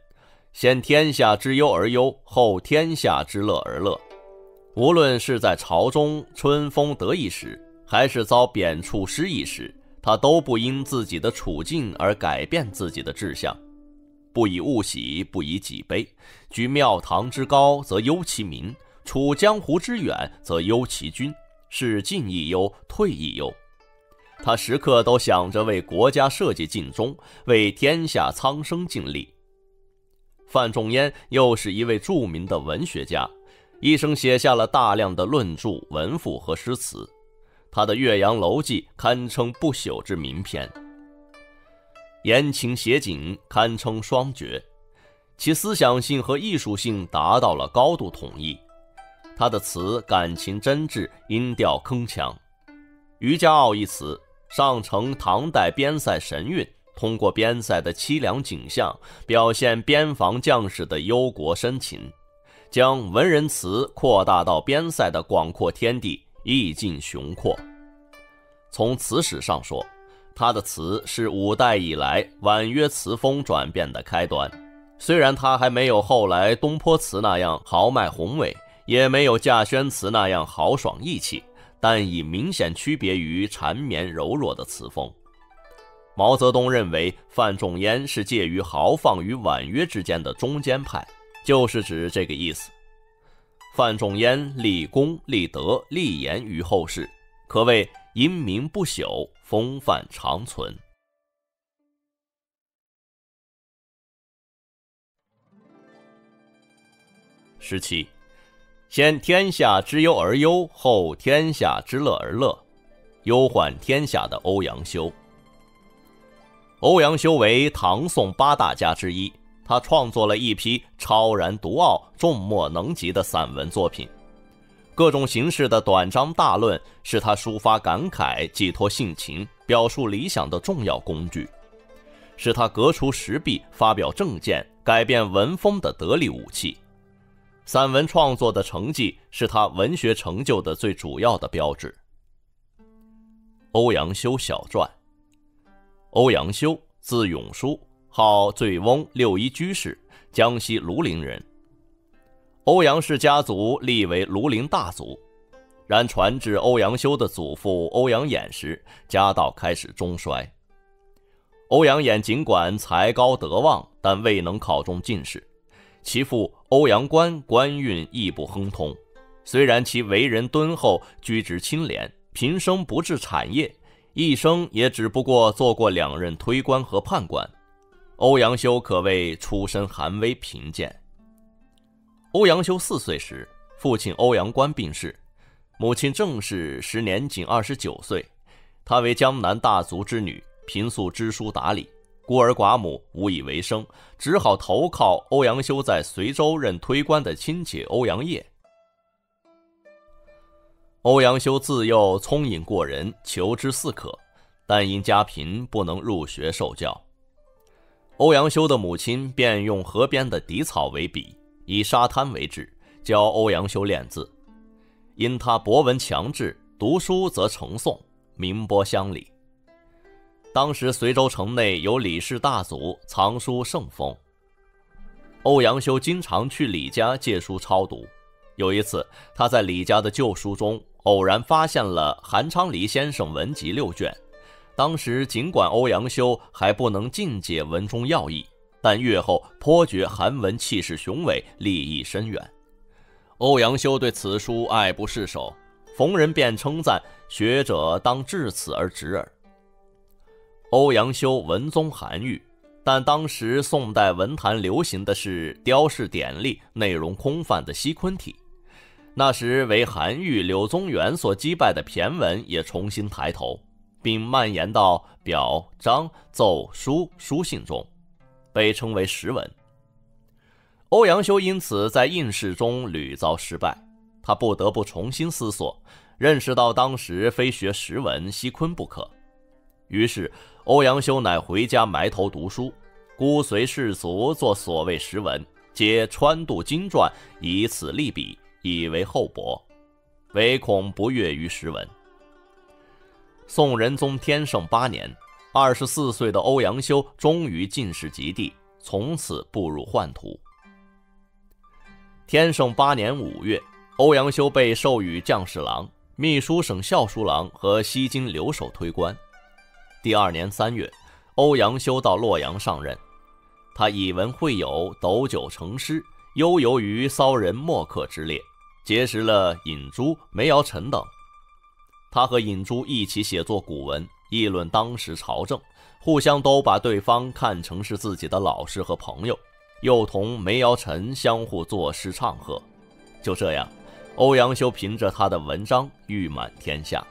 先天下之忧而忧，后天下之乐而乐。无论是在朝中春风得意时，还是遭贬黜失意时，他都不因自己的处境而改变自己的志向。不以物喜，不以己悲。居庙堂之高，则忧其民；处江湖之远，则忧其君。是进亦忧，退亦忧。他时刻都想着为国家社稷尽忠，为天下苍生尽力。范仲淹又是一位著名的文学家，一生写下了大量的论著、文赋和诗词。他的《岳阳楼记》堪称不朽之名篇，言情写景堪称双绝，其思想性和艺术性达到了高度统一。他的词感情真挚，音调铿锵。渔家傲一词上承唐代边塞神韵，通过边塞的凄凉景象，表现边防将士的忧国深情，将文人词扩大到边塞的广阔天地，意境雄阔。从词史上说，他的词是5代以来婉约词风转变的开端。虽然他还没有后来东坡词那样豪迈宏伟，也没有稼轩词那样豪爽义气，但已明显区别于缠绵柔弱的词风。毛泽东认为范仲淹是介于豪放与婉约之间的中间派，就是指这个意思。范仲淹立功立德立言于后世，可谓英名不朽，风范长存。17. 先天下之忧而忧，后天下之乐而乐。忧患天下的欧阳修。欧阳修为唐宋8大家之一，他创作了一批超然独傲、众莫能及的散文作品。各种形式的短章大论是他抒发感慨、寄托性情、表述理想的重要工具，是他革除时弊、发表政见、改变文风的得力武器。散文创作的成绩是他文学成就的最主要的标志。欧阳修小传。欧阳修，字永叔，号醉翁六一居士，江西庐陵人。欧阳氏家族立为庐陵大族，然传至欧阳修的祖父欧阳衍时，家道开始中衰。欧阳衍尽管才高德望，但未能考中进士。其父欧阳关官运亦不亨通，虽然其为人敦厚，居职清廉，平生不治产业，一生也只不过做过2任推官和判官。欧阳修可谓出身寒微贫贱。欧阳修4岁时，父亲欧阳关病逝，母亲郑氏时年仅29岁。她为江南大族之女，平素知书达理，孤儿寡母，无以为生，只好投靠欧阳修在随州任推官的亲戚欧阳业。欧阳修自幼聪颖过人，求知似渴，但因家贫不能入学受教。欧阳修的母亲便用河边的荻草为笔，以沙滩为纸，教欧阳修练字。因他博闻强志，读书则成诵，名播乡里。当时随州城内有李氏大族藏书甚丰，欧阳修经常去李家借书抄读。有一次，他在李家的旧书中偶然发现了韩昌黎先生文集6卷。当时尽管欧阳修还不能尽解文中要义，但阅后颇觉韩文气势雄伟，立意深远。欧阳修对此书爱不释手，逢人便称赞学者当至此而止耳。欧阳修文宗韩愈，但当时宋代文坛流行的是雕饰典丽、内容空泛的西昆体。那时为韩愈、柳宗元所击败的骈文也重新抬头，并蔓延到表、章、奏、书、书信中，被称为时文。欧阳修因此在应试中屡遭失败，他不得不重新思索，认识到当时非学时文西昆不可。于是欧阳修乃回家埋头读书，孤随世俗作所谓时文，皆穿度经传，以此立笔，以为厚薄，唯恐不悦于时文。宋仁宗天圣8年，24岁的欧阳修终于进士及第， 从此步入宦途。天圣8年5月，欧阳修被授予将士郎、秘书省校书郎和西京留守推官。第2年3月，欧阳修到洛阳上任。他以文会友，斗酒成诗，悠游于骚人墨客之列，结识了尹洙、梅尧臣等。他和尹洙一起写作古文，议论当时朝政，互相都把对方看成是自己的老师和朋友，又同梅尧臣相互作诗唱和。就这样，欧阳修凭着他的文章誉满天下。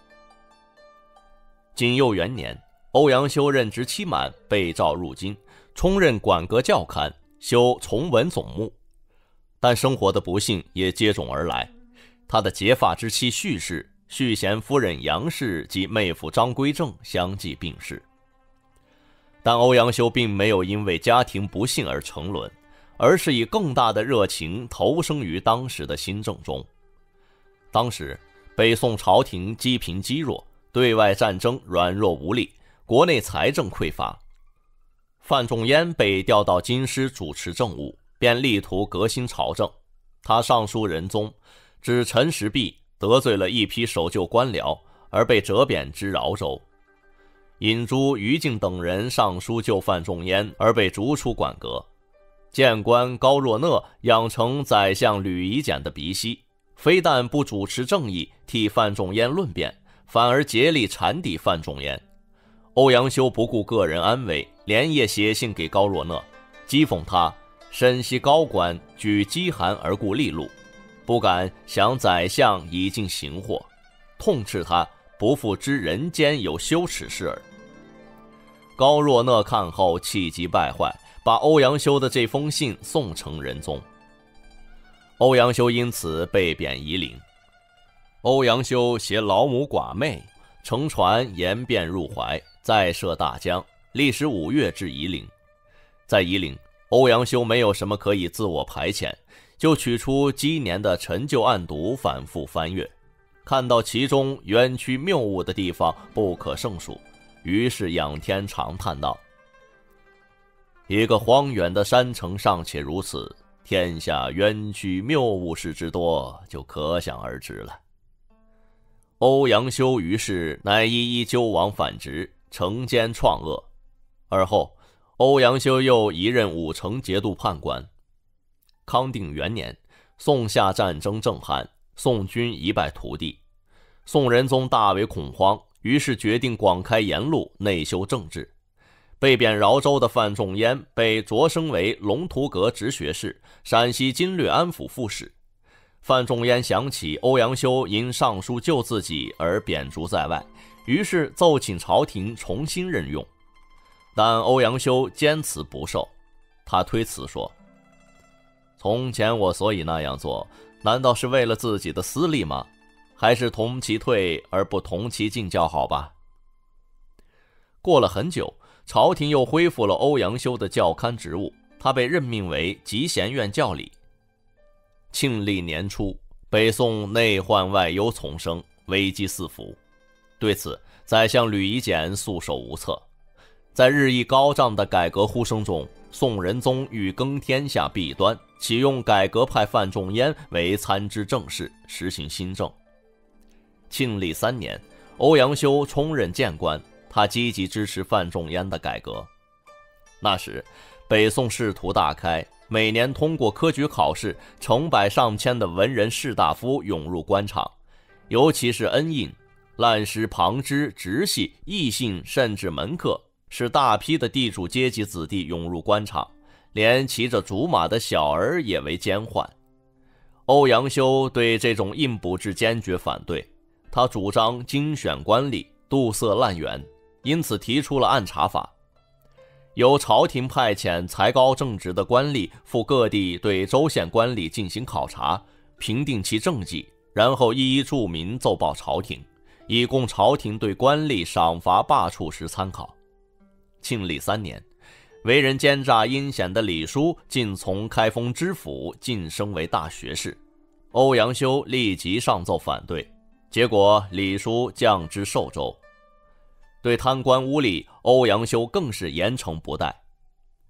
景佑元年，欧阳修任职期满，被召入京，充任馆阁校勘，修崇文总目。但生活的不幸也接踵而来，他的结发之妻许氏、续弦夫人杨氏及妹夫张归正相继病逝。但欧阳修并没有因为家庭不幸而沉沦，而是以更大的热情投身于当时的新政中。当时北宋朝廷积贫积弱，对外战争软弱无力，国内财政匮乏。范仲淹被调到京师主持政务，便力图革新朝政。他上书仁宗，指陈时弼得罪了一批守旧官僚，而被折贬之饶州。尹洙、于禁等人上书救范仲淹，而被逐出馆阁。谏官高若讷养成宰相吕夷简的鼻息，非但不主持正义，替范仲淹论辩，反而竭力缠抵范仲淹。欧阳修不顾个人安危，连夜写信给高若讷，讥讽他身系高官，举饥寒而顾利禄，不敢降宰相以尽行祸，痛斥他不复知人间有羞耻事耳。高若讷看后气急败坏，把欧阳修的这封信送呈仁宗。欧阳修因此被贬夷陵。欧阳修携老母寡妹，乘船沿汴入淮，再涉大江，历时5月至夷陵。在夷陵，欧阳修没有什么可以自我排遣，就取出积年的陈旧案牍反复翻阅，看到其中冤曲谬误的地方不可胜数，于是仰天长叹道：一个荒远的山城尚且如此，天下冤曲谬误事之多，就可想而知了。欧阳修于是乃一一纠往反直，惩奸创恶。而后欧阳修又移任武城节度判官。康定元年，宋夏战争正酣，宋军一败涂地，宋仁宗大为恐慌，于是决定广开言路，内修政治。被贬饶州的范仲淹被擢升为龙图阁直学士、陕西经略安抚副使。范仲淹想起欧阳修因上书救自己而贬逐在外，于是奏请朝廷重新任用。但欧阳修坚持不受，他推辞说：从前我所以那样做，难道是为了自己的私利吗？还是同其退而不同其进较好吧。过了很久，朝廷又恢复了欧阳修的校勘职务，他被任命为集贤院教理。庆历年初，北宋内患外忧丛生，危机四伏。对此，宰相吕夷简束手无策。在日益高涨的改革呼声中，宋仁宗欲更天下弊端，启用改革派范仲淹为参知政事，实行新政。庆历3年，欧阳修充任谏官，他积极支持范仲淹的改革。那时北宋仕途大开，每年通过科举考试，成百上千的文人士大夫涌入官场，尤其是恩印、滥施旁支、直系、异姓甚至门客，使大批的地主阶级子弟涌入官场，连骑着竹马的小儿也为奸宦。欧阳修对这种印补制坚决反对，他主张精选官吏，堵塞滥源，因此提出了按察法。由朝廷派遣才高正直的官吏赴各地对州县官吏进行考察，评定其政绩，然后一一注明奏报朝廷，以供朝廷对官吏赏罚罢黜时参考。庆历3年，为人奸诈阴险的李叔竟从开封知府晋升为大学士，欧阳修立即上奏反对，结果李叔降知寿州。对贪官污吏，欧阳修更是严惩不贷。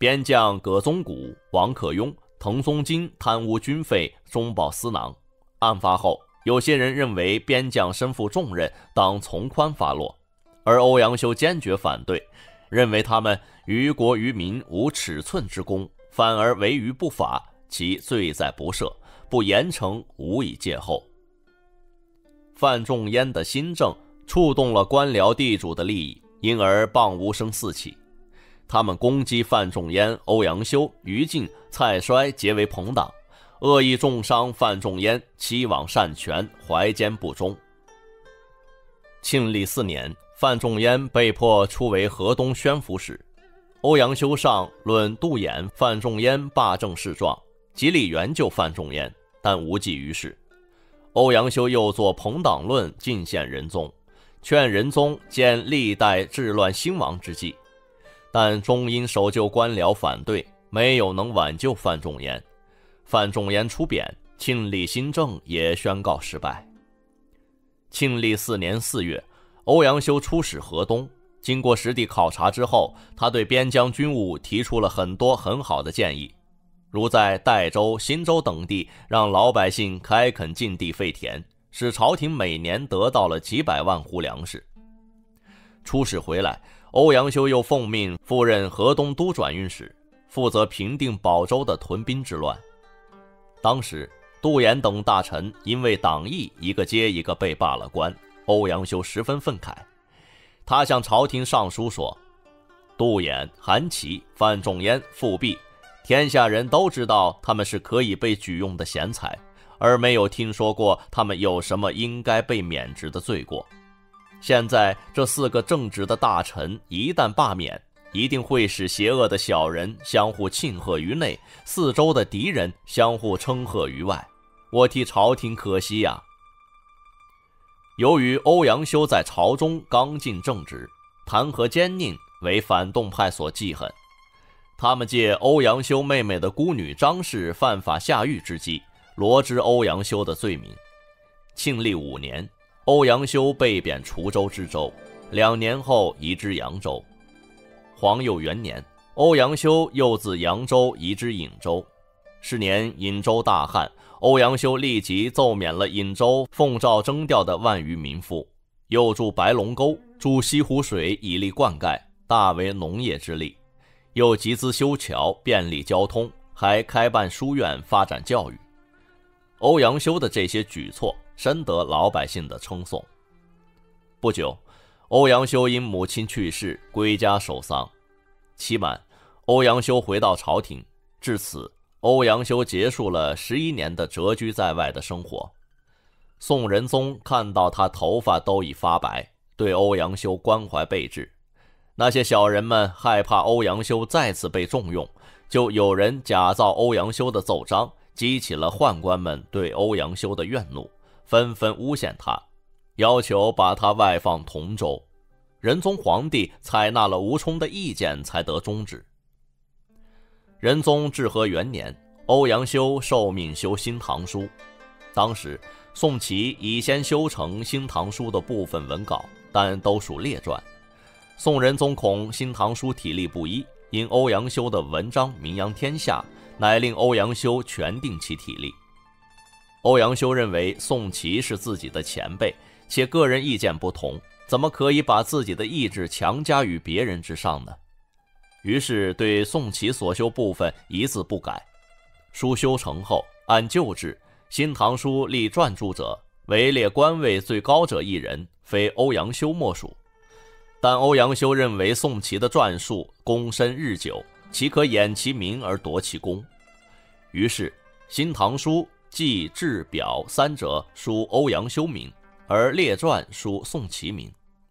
边将葛宗古、王克庸、滕松金贪污军费，中饱私囊。案发后，有些人认为边将身负重任，当从宽发落，而欧阳修坚决反对，认为他们于国于民无尺寸之功，反而为于不法，其罪在不赦，不严惩无以戒后。范仲淹的新政触动了官僚地主的利益，因而谤无声四起。他们攻击范仲淹、欧阳修、于禁、蔡衰结为朋党，恶意重伤范仲淹，期望擅权，怀奸不忠。庆历4年，范仲淹被迫出为河东宣抚使。欧阳修上论杜衍范仲淹罢政事状，极力援救范仲淹，但无济于事。欧阳修又作朋党论进献仁宗，劝仁宗见历代治乱兴亡之际，但终因守旧官僚反对，没有能挽救范仲淹。范仲淹出贬，庆历新政也宣告失败。庆历4年4月，欧阳修出使河东，经过实地考察之后，他对边疆军务提出了很多很好的建议，如在代州、新州等地让老百姓开垦禁地废田，使朝廷每年得到了几百万斛粮食。出使回来，欧阳修又奉命赴任河东都转运使，负责平定保州的屯兵之乱。当时杜衍等大臣因为党议一个接一个被罢了官，欧阳修十分愤慨。他向朝廷上书说，杜衍、韩琦、范仲淹、富弼，天下人都知道他们是可以被举用的贤才，而没有听说过他们有什么应该被免职的罪过。现在这4个正直的大臣一旦罢免，一定会使邪恶的小人相互庆贺于内，四周的敌人相互称贺于外，我替朝廷可惜呀。由于欧阳修在朝中刚进正直，弹劾奸佞为反动派所记恨，他们借欧阳修妹妹的孤女张氏犯法下狱之机，罗织欧阳修的罪名。庆历5年，欧阳修被贬滁州知州，2年后移至扬州。皇佑元年，欧阳修又自扬州移至颍州。是年颍州大旱，欧阳修立即奏免了颍州奉诏征调的万余民夫，又筑白龙沟，筑西湖水以利灌溉，大为农业之利。又集资修桥，便利交通，还开办书院，发展教育。欧阳修的这些举措深得老百姓的称颂。不久，欧阳修因母亲去世，归家守丧。期满，欧阳修回到朝廷，至此，欧阳修结束了11年的谪居在外的生活。宋仁宗看到他头发都已发白，对欧阳修关怀备至。那些小人们害怕欧阳修再次被重用，就有人假造欧阳修的奏章，激起了宦官们对欧阳修的怨怒，纷纷诬陷他，要求把他外放同州。仁宗皇帝采纳了吴充的意见，才得终止。仁宗至和元年，欧阳修受命修《新唐书》，当时宋祁已先修成《新唐书》的部分文稿，但都属列传。宋仁宗恐《新唐书》体例不一，因欧阳修的文章名扬天下，乃令欧阳修全定其体例。欧阳修认为宋祁是自己的前辈，且个人意见不同，怎么可以把自己的意志强加于别人之上呢？于是对宋祁所修部分一字不改。书修成后，按旧制，《新唐书》立撰著者为列官位最高者一人，非欧阳修莫属。但欧阳修认为宋祁的撰述功深日久，岂可掩其名而夺其功？于是《新唐书》记、志、表三者书欧阳修名，而列传书宋祁名。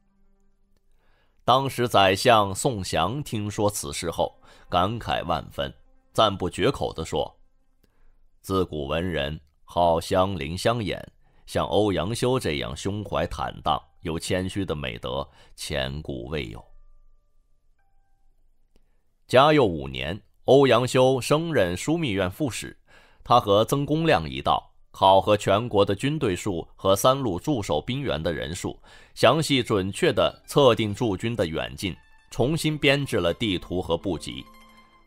当时宰相宋祥听说此事后，感慨万分，赞不绝口地说：“自古文人好相邻相掩，像欧阳修这样胸怀坦荡、有谦虚的美德，千古未有。”嘉佑5年，欧阳修升任枢密院副使，他和曾公亮一道，考核全国的军队数和三路驻守兵员的人数，详细准确地测定驻军的远近，重新编制了地图和部级。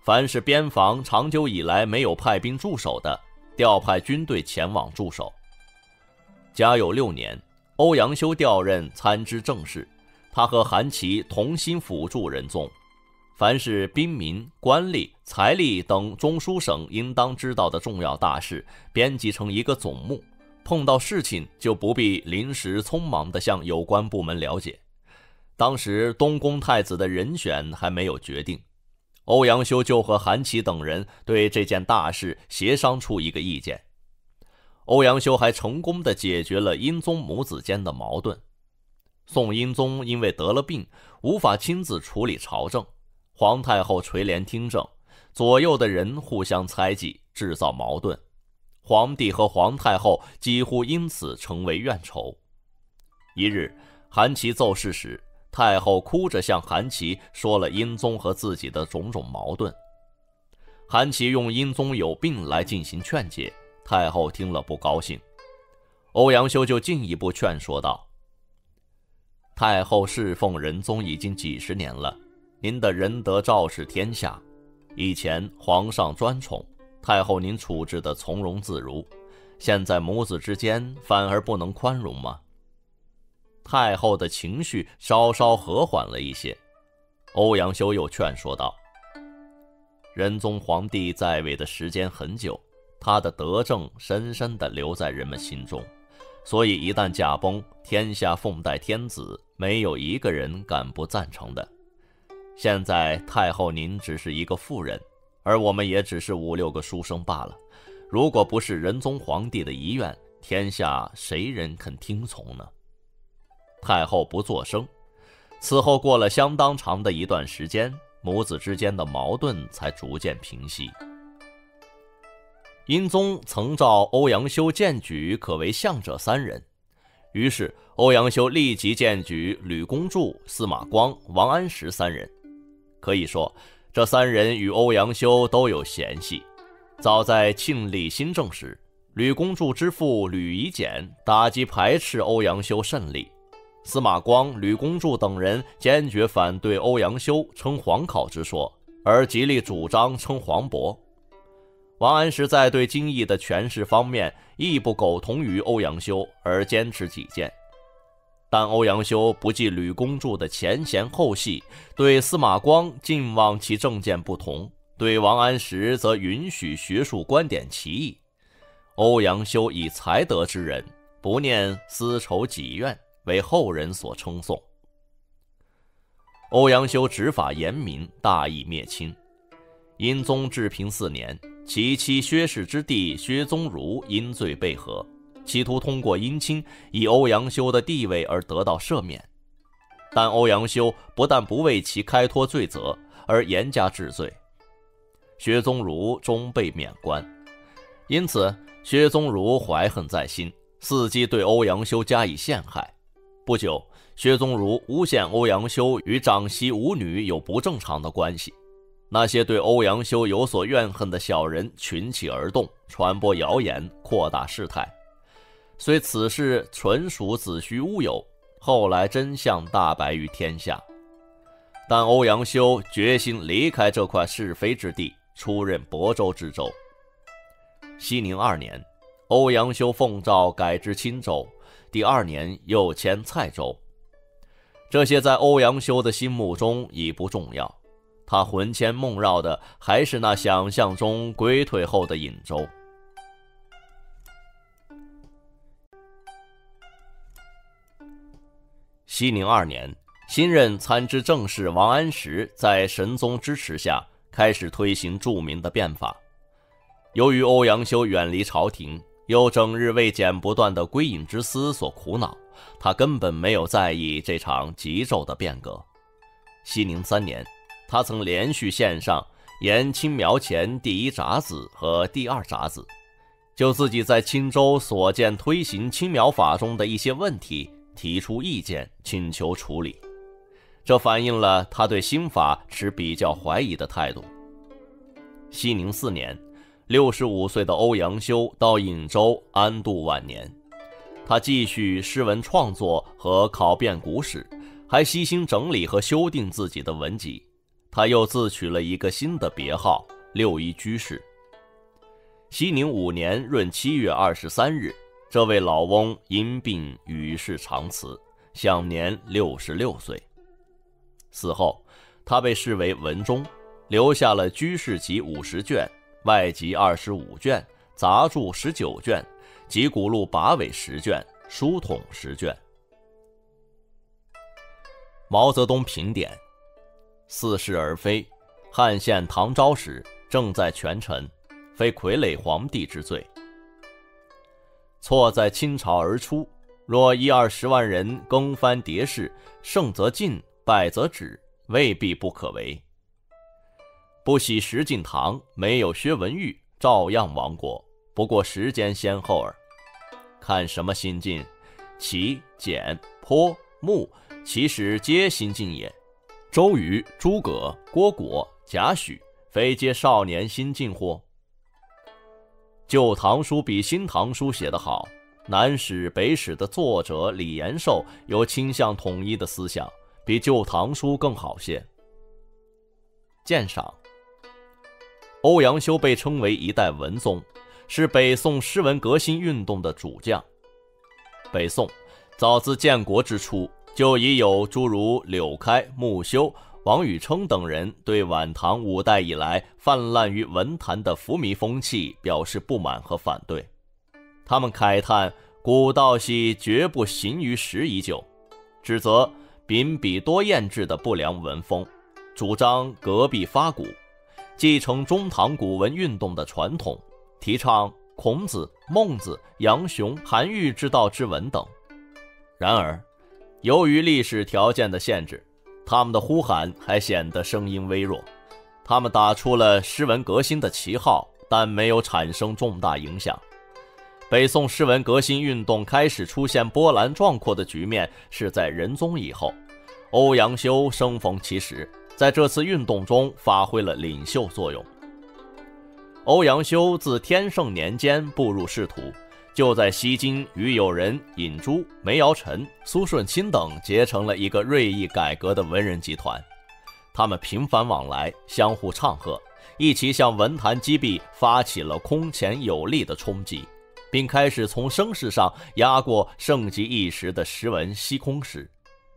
凡是边防长久以来没有派兵驻守的，调派军队前往驻守。嘉佑6年，欧阳修调任参知政事，他和韩琦同心辅助仁宗。凡是兵民、官吏、财吏等中书省应当知道的重要大事，编辑成一个总目，碰到事情就不必临时匆忙地向有关部门了解。当时东宫太子的人选还没有决定，欧阳修就和韩琦等人对这件大事协商出一个意见。欧阳修还成功地解决了英宗母子间的矛盾。宋英宗因为得了病，无法亲自处理朝政，皇太后垂帘听政，左右的人互相猜忌，制造矛盾，皇帝和皇太后几乎因此成为怨仇。一日，韩琦奏事时，太后哭着向韩琦说了英宗和自己的种种矛盾。韩琦用英宗有病来进行劝解，太后听了不高兴。欧阳修就进一步劝说道：太后侍奉仁宗已经几十年了，您的仁德昭示天下，以前皇上专宠，太后您处置的从容自如，现在母子之间反而不能宽容吗？太后的情绪稍稍和缓了一些。欧阳修又劝说道：仁宗皇帝在位的时间很久，他的德政深深地留在人们心中，所以一旦驾崩，天下奉代天子，没有一个人敢不赞成的。现在太后您只是一个妇人，而我们也只是5、6个书生罢了，如果不是仁宗皇帝的遗愿，天下谁人肯听从呢？太后不作声。此后过了相当长的一段时间，母子之间的矛盾才逐渐平息。英宗曾召欧阳修荐举可为相者3人，于是欧阳修立即荐举吕公著、司马光、王安石3人。可以说，这3人与欧阳修都有嫌隙。早在庆历新政时，吕公著之父吕夷简打击排斥欧阳修甚厉，司马光、吕公著等人坚决反对欧阳修称皇考之说，而极力主张称皇伯。王安石在对经义的诠释方面亦不苟同于欧阳修，而坚持己见。但欧阳修不计吕公著的前嫌后系，对司马光尽望其政见不同，对王安石则允许学术观点歧异。欧阳修以才德之人，不念私仇己怨，为后人所称颂。欧阳修执法严明，大义灭亲。英宗治平4年，其妻薛氏之弟薛宗儒因罪被和，企图通过姻亲以欧阳修的地位而得到赦免。但欧阳修不但不为其开脱罪责，而严加治罪。薛宗儒终被免官，因此薛宗儒怀恨在心，伺机对欧阳修加以陷害。不久，薛宗儒诬陷欧阳修与长媳舞女有不正常的关系。那些对欧阳修有所怨恨的小人群起而动，传播谣言，扩大事态。虽此事纯属子虚乌有，后来真相大白于天下。但欧阳修决心离开这块是非之地，出任亳州知州。熙宁2年，欧阳修奉诏改知钦州，第2年又迁蔡州。这些在欧阳修的心目中已不重要，他魂牵梦绕的还是那想象中归退后的颍州。熙宁2年，新任参知政事王安石在神宗支持下开始推行著名的变法。由于欧阳修远离朝廷，又整日为剪不断的归隐之私所苦恼，他根本没有在意这场急骤的变革。熙宁3年，他曾连续献上沿青苗前第1札子和第2札子，就自己在钦州所见推行青苗法中的一些问题提出意见，请求处理。这反映了他对新法持比较怀疑的态度。熙宁4年，65岁的欧阳修到颍州安度晚年。他继续诗文创作和考遍古史，还悉心整理和修订自己的文集。 他又自取了一个新的别号六一居士。熙宁5年闰7月23日，这位老翁因病与世长辞，享年66岁。死后，他被视为文中，留下了居士集50卷、外集25卷、杂著19卷、集古录8尾10卷、书统10卷。毛泽东评点：似是而非，汉献唐昭时，正在权臣，非傀儡皇帝之罪。错在倾巢而出，若1-20万人更翻迭氏，胜则进，败则止，未必不可为。不喜石敬瑭，没有薛文玉，照样亡国，不过时间先后耳。看什么新晋？齐、简、颇、穆，其实皆新晋也。周瑜、诸葛、郭果、贾诩，非皆少年新晋或？旧唐书比新唐书写得好，南史北史的作者李延寿有倾向统一的思想，比旧唐书更好些。鉴赏：欧阳修被称为一代文宗，是北宋诗文革新运动的主将。北宋早自建国之初，就已有诸如柳开、穆修、王禹偁等人对晚唐5代以来泛滥于文坛的浮靡风气表示不满和反对。他们慨叹古道系绝不行于时已久，指责秉笔多砚制的不良文风，主张革弊发古，继承中唐古文运动的传统，提倡孔子、孟子、杨雄、韩愈之道之文等。然而，由于历史条件的限制，他们的呼喊还显得声音微弱。他们打出了诗文革新的旗号，但没有产生重大影响。北宋诗文革新运动开始出现波澜壮阔的局面是在仁宗以后，欧阳修生逢其时，在这次运动中发挥了领袖作用。欧阳修自天圣年间步入仕途，就在西京与友人尹洙、梅尧臣、苏舜钦等结成了一个锐意改革的文人集团。他们频繁往来，相互唱和，一起向文坛积弊发起了空前有力的冲击，并开始从声势上压过盛极一时的诗文西昆史。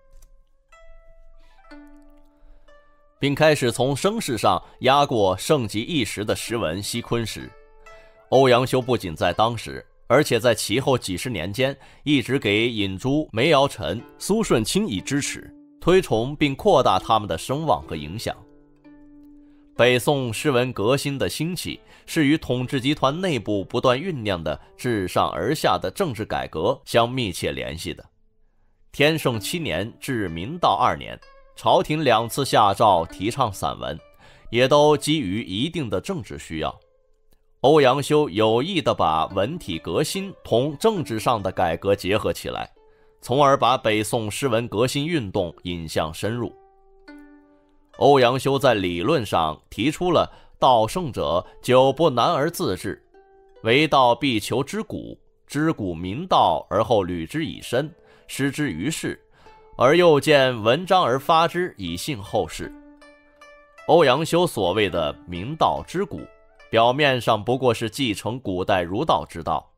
欧阳修不仅在当时，而且在其后几十年间，一直给尹洙、梅尧臣、苏舜钦以支持，推崇并扩大他们的声望和影响。北宋诗文革新的兴起，是与统治集团内部不断酝酿的自上而下的政治改革相密切联系的。天圣7年至明道2年，朝廷2次下诏提倡散文，也都基于一定的政治需要。欧阳修有意地把文体革新同政治上的改革结合起来，从而把北宋诗文革新运动引向深入。欧阳修在理论上提出了道圣者久不难而自治，为道必求知古，知古明道而后履之以身，施之于世，而又见文章而发之，以信后世。欧阳修所谓的明道知古，表面上不过是继承古代儒道之道，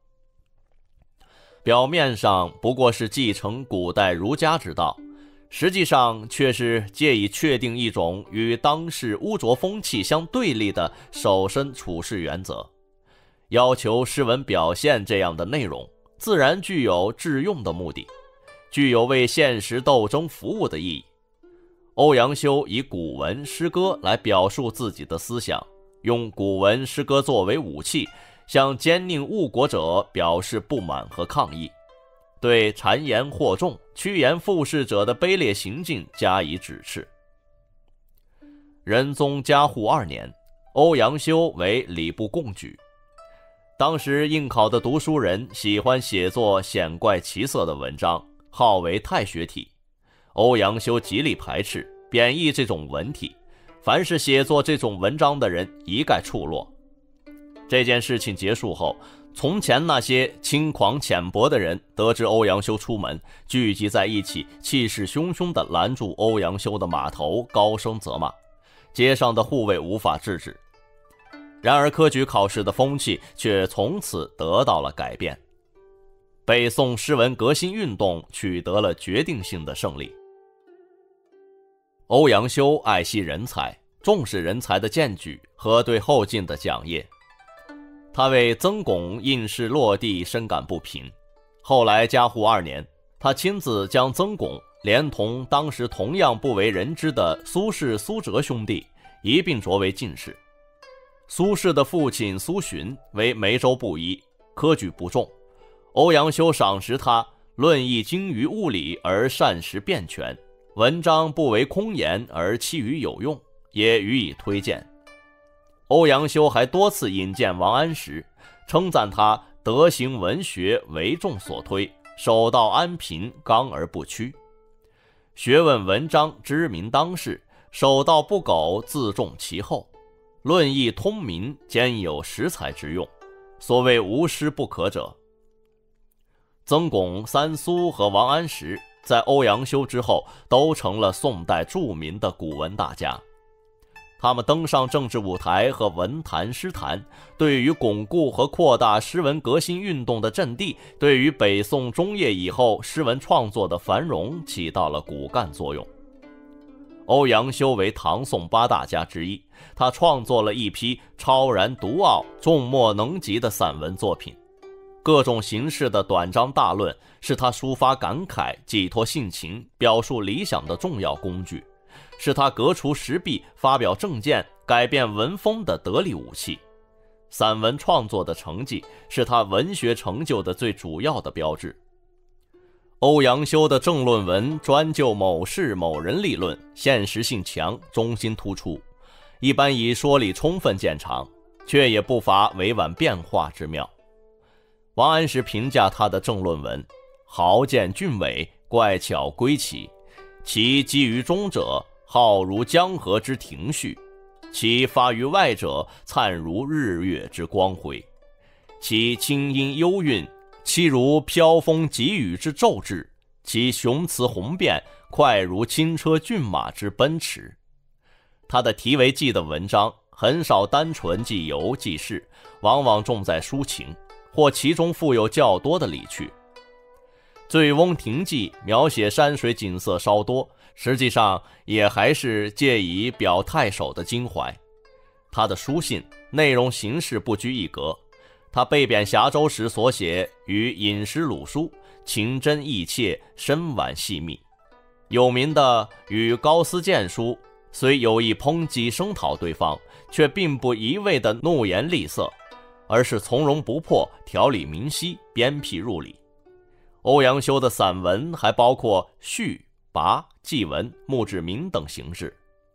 实际上却是借以确定一种与当世污浊风气相对立的守身处世原则。要求诗文表现这样的内容，自然具有致用的目的，具有为现实斗争服务的意义。欧阳修以古文诗歌来表述自己的思想，用古文诗歌作为武器，向奸佞误国者表示不满和抗议，对谗言惑众、趋炎附势者的卑劣行径加以指斥。仁宗嘉护2年，欧阳修为礼部贡举。当时应考的读书人喜欢写作显怪奇色的文章，号为太学体。欧阳修极力排斥、贬义这种文体，凡是写作这种文章的人一概处落。这件事情结束后，从前那些轻狂浅薄的人得知欧阳修出门，聚集在一起，气势汹汹地拦住欧阳修的马头，高声责骂。 街上的护卫无法制止。然而科举考试的风气却从此得到了改变，北宋诗文革新运动取得了决定性的胜利。欧阳修爱惜人才，重视人才的荐举和对后进的奖业。他为曾巩应试落第深感不平，后来嘉护2年，他亲自将曾巩连同当时同样不为人知的苏轼、苏辙兄弟一并擢为进士。苏轼的父亲苏洵为梅州布衣，科举不中，欧阳修赏识他论议精于物理而善识辩权，文章不为空言而期于有用，也予以推荐。欧阳修还多次引荐王安石，称赞他德行文学为众所推，守道安贫，刚而不屈，学问文章知名当世，守道不苟，自重其后，论议通民，兼有识才之用，所谓无师不可者。曾巩、三苏和王安石在欧阳修之后都成了宋代著名的古文大家。他们登上政治舞台和文坛诗坛，对于巩固和扩大诗文革新运动的阵地，对于北宋中叶以后诗文创作的繁荣起到了骨干作用。欧阳修为唐宋8大家之一，他创作了一批超然独傲、众莫能及的散文作品。各种形式的短章大论是他抒发感慨、寄托性情、表述理想的重要工具，是他革除时弊、发表政见、改变文风的得力武器。散文创作的成绩是他文学成就的最主要的标志。欧阳修的政论文专就某事某人立论，现实性强，中心突出，一般以说理充分见长，却也不乏委婉变化之妙。王安石评价他的政论文豪健俊伟，怪巧归奇，其基于中者浩如江河之庭绪，其发于外者灿如日月之光辉，其清音幽韵，其如飘风急雨之骤至，其雄雌宏辩，快如轻车骏马之奔驰。他的题为记的文章很少单纯记游记事，往往重在抒情，或其中富有较多的理趣。醉翁亭记描写山水景色稍多，实际上也还是借以表太守的襟怀。他的书信内容形式不拘一格，他被贬峡州时所写与饮食鲁书，情真意切，深婉细密。有名的与高斯谏书，虽有意抨击声讨对方，却并不一味的怒言厉色，而是从容不迫，条理明晰，鞭辟入里。欧阳修的散文还包括序、跋、祭文、墓志铭等形式。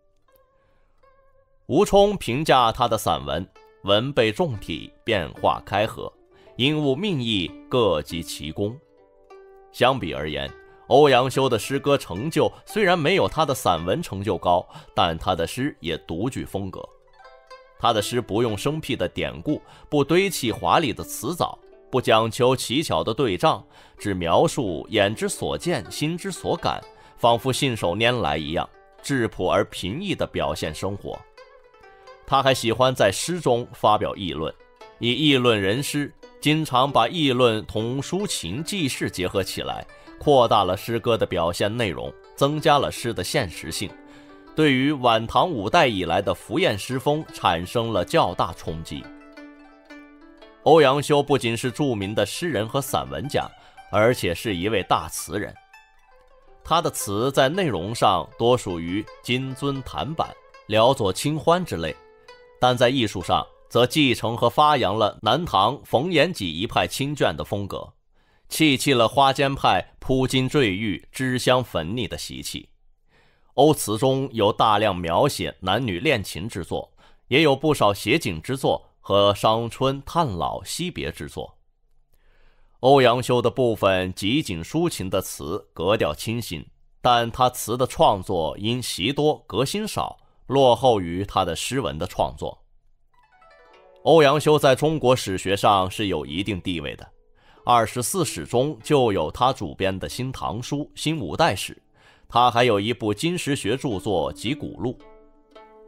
吴充评价他的散文文备重体，变化开合，因物命意，各极其功。相比而言，欧阳修的诗歌成就虽然没有他的散文成就高，但他的诗也独具风格。他的诗不用生僻的典故，不堆砌华丽的词藻，不讲求奇巧的对仗，只描述眼之所见，心之所感，仿佛信手拈来一样，质朴而平易地表现生活。他还喜欢在诗中发表议论，以议论人诗，经常把议论同抒情记事结合起来，扩大了诗歌的表现内容，增加了诗的现实性，对于晚唐5代以来的浮艳诗风产生了较大冲击。欧阳修不仅是著名的诗人和散文家，而且是一位大词人。他的词在内容上多属于金樽弹板、辽左清欢之类，但在艺术上则继承和发扬了南唐冯延己一派清隽的风格，弃弃了花间派铺金坠玉、脂香粉腻的习气。欧词中有大量描写男女恋情之作，也有不少写景之作和伤春叹老惜别之作。欧阳修的部分极尽抒情的词格调清新，但他词的创作因习多革新少，落后于他的诗文的创作。欧阳修在中国史学上是有一定地位的，24史中就有他主编的《新唐书》《新五代史》，他还有一部经史学著作《集古录》。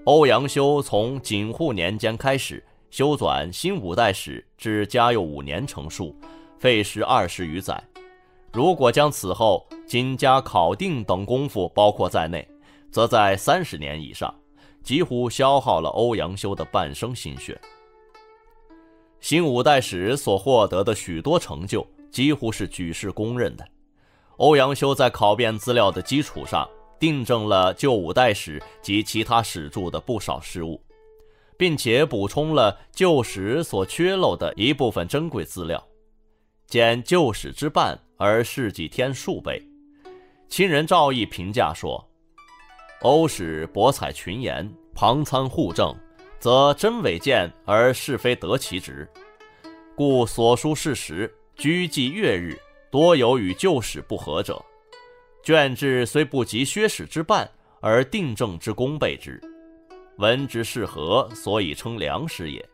欧阳修从景护年间开始修纂新五代史，至嘉佑5年成书，费时20余载。如果将此后金家考定等功夫包括在内，则在30年以上，几乎消耗了欧阳修的半生心血。新五代史所获得的许多成就，几乎是举世公认的。欧阳修在考辨资料的基础上，订正了旧五代史及其他史著的不少失误，并且补充了旧史所缺漏的一部分珍贵资料，兼旧史之半而事迹添数倍。亲人赵翼评价说：欧史博采群言，旁参互证，则真伪见而是非得其直，故所书事实，居记月日，多有与旧史不合者。卷制虽不及薛史之半，而订正之功倍之，闻之适合，所以称良史也。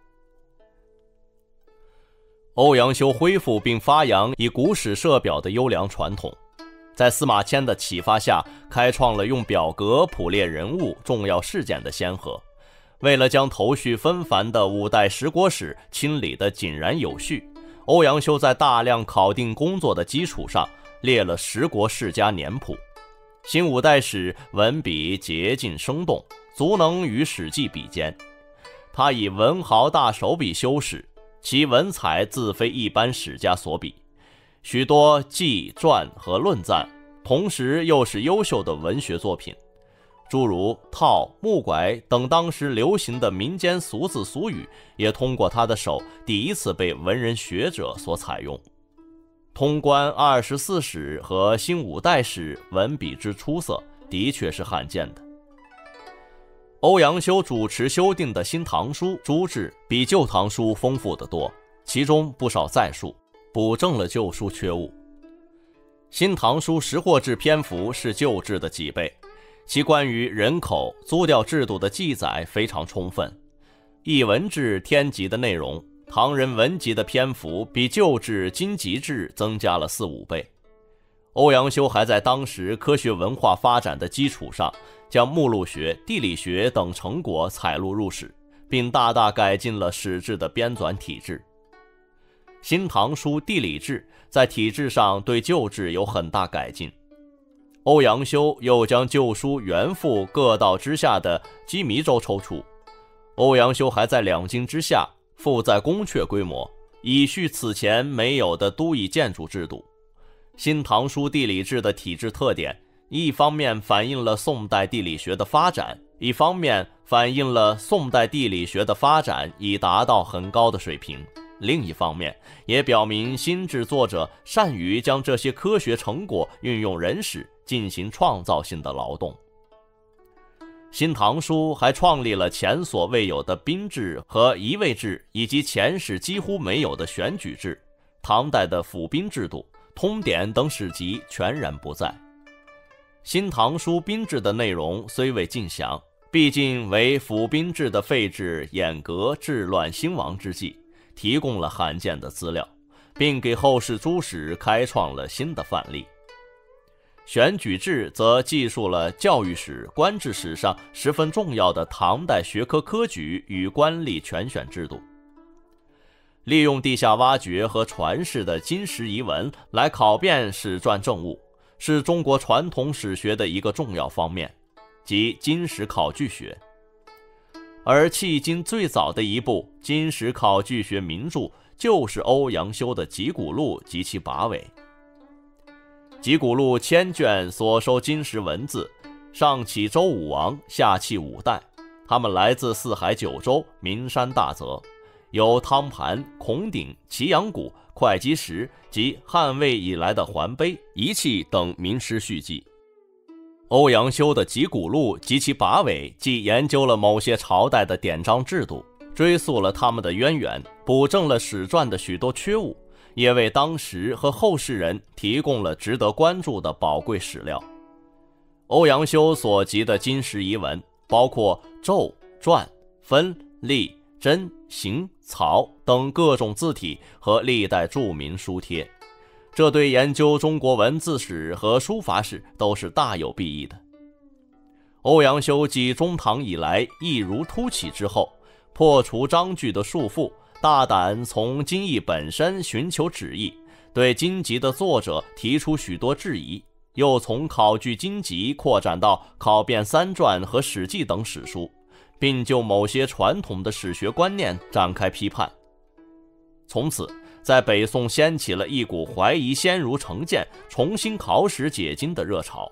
欧阳修恢复并发扬以古史设表的优良传统，在司马迁的启发下，开创了用表格谱列人物重要事件的先河。为了将头绪纷繁的五代十国史清理得井然有序，欧阳修在大量考定工作的基础上，列了10国世家年谱。新五代史文笔洁净生动，足能与史记比肩。他以文豪大手笔修史，其文采自非一般史家所比，许多记传和论赞，同时又是优秀的文学作品，诸如套、木拐等当时流行的民间俗字俗语，也通过他的手第一次被文人学者所采用。通关24史和新五代史文笔之出色，的确是罕见的。欧阳修主持修订的新唐书诸志比旧唐书丰富得多，其中不少再述，补正了旧书缺误。新唐书识货制篇幅是旧制的几倍，其关于人口、租调制度的记载非常充分。艺文志天集的内容，唐人文集的篇幅比旧制经籍志增加了4-5倍。欧阳修还在当时科学文化发展的基础上，将目录学、地理学等成果采录入史，并大大改进了史志的编纂体制。新唐书地理志在体制上对旧制有很大改进。欧阳修又将旧书原附各道之下的羁縻州抽出。欧阳修还在两京之下附在宫阙规模，以续此前没有的都邑建筑制度。新唐书地理志的体制特点，一方面反映了宋代地理学的发展，一方面反映了宋代地理学的发展已达到很高的水平，另一方面也表明新制作者善于将这些科学成果运用人史进行创造性的劳动。新唐书还创立了前所未有的宾制和移位制，以及前世几乎没有的选举制。唐代的府宾制度、通典等史籍全然不在。新唐书宾制的内容虽未尽详，毕竟为府宾制的废制严格治乱兴亡之际，提供了罕见的资料，并给后世诸史开创了新的范例。选举制则记述了教育史、官制史上十分重要的唐代学科科举与官吏全选制度。利用地下挖掘和传世的金石遗文来考辨史传政务，是中国传统史学的一个重要方面，即金石考据学。而迄今最早的一部金石考据学名著，就是欧阳修的《集古录》及其跋尾。《集古录》1000卷所收金石文字，上起周武王，下契5代，他们来自四海九州、名山大泽，有汤盘、孔鼎、祁阳谷、会稽石及汉魏以来的环碑、仪器等名诗序记。欧阳修的《集古录》及其跋尾，既研究了某些朝代的典章制度，追溯了他们的渊源，补正了史传的许多缺误，也为当时和后世人提供了值得关注的宝贵史料。欧阳修所集的金石遗文，包括籀、篆、分、隶、真、行、草等各种字体和历代著名书帖，这对研究中国文字史和书法史都是大有裨益的。 欧阳修继中唐以来一如突起之后，破除章句的束缚，大胆从经义本身寻求旨意，对经籍的作者提出许多质疑，又从考据经籍扩展到考辨三传和史记等史书，并就某些传统的史学观念展开批判。从此在北宋掀起了一股怀疑先儒成见，重新考史解经的热潮。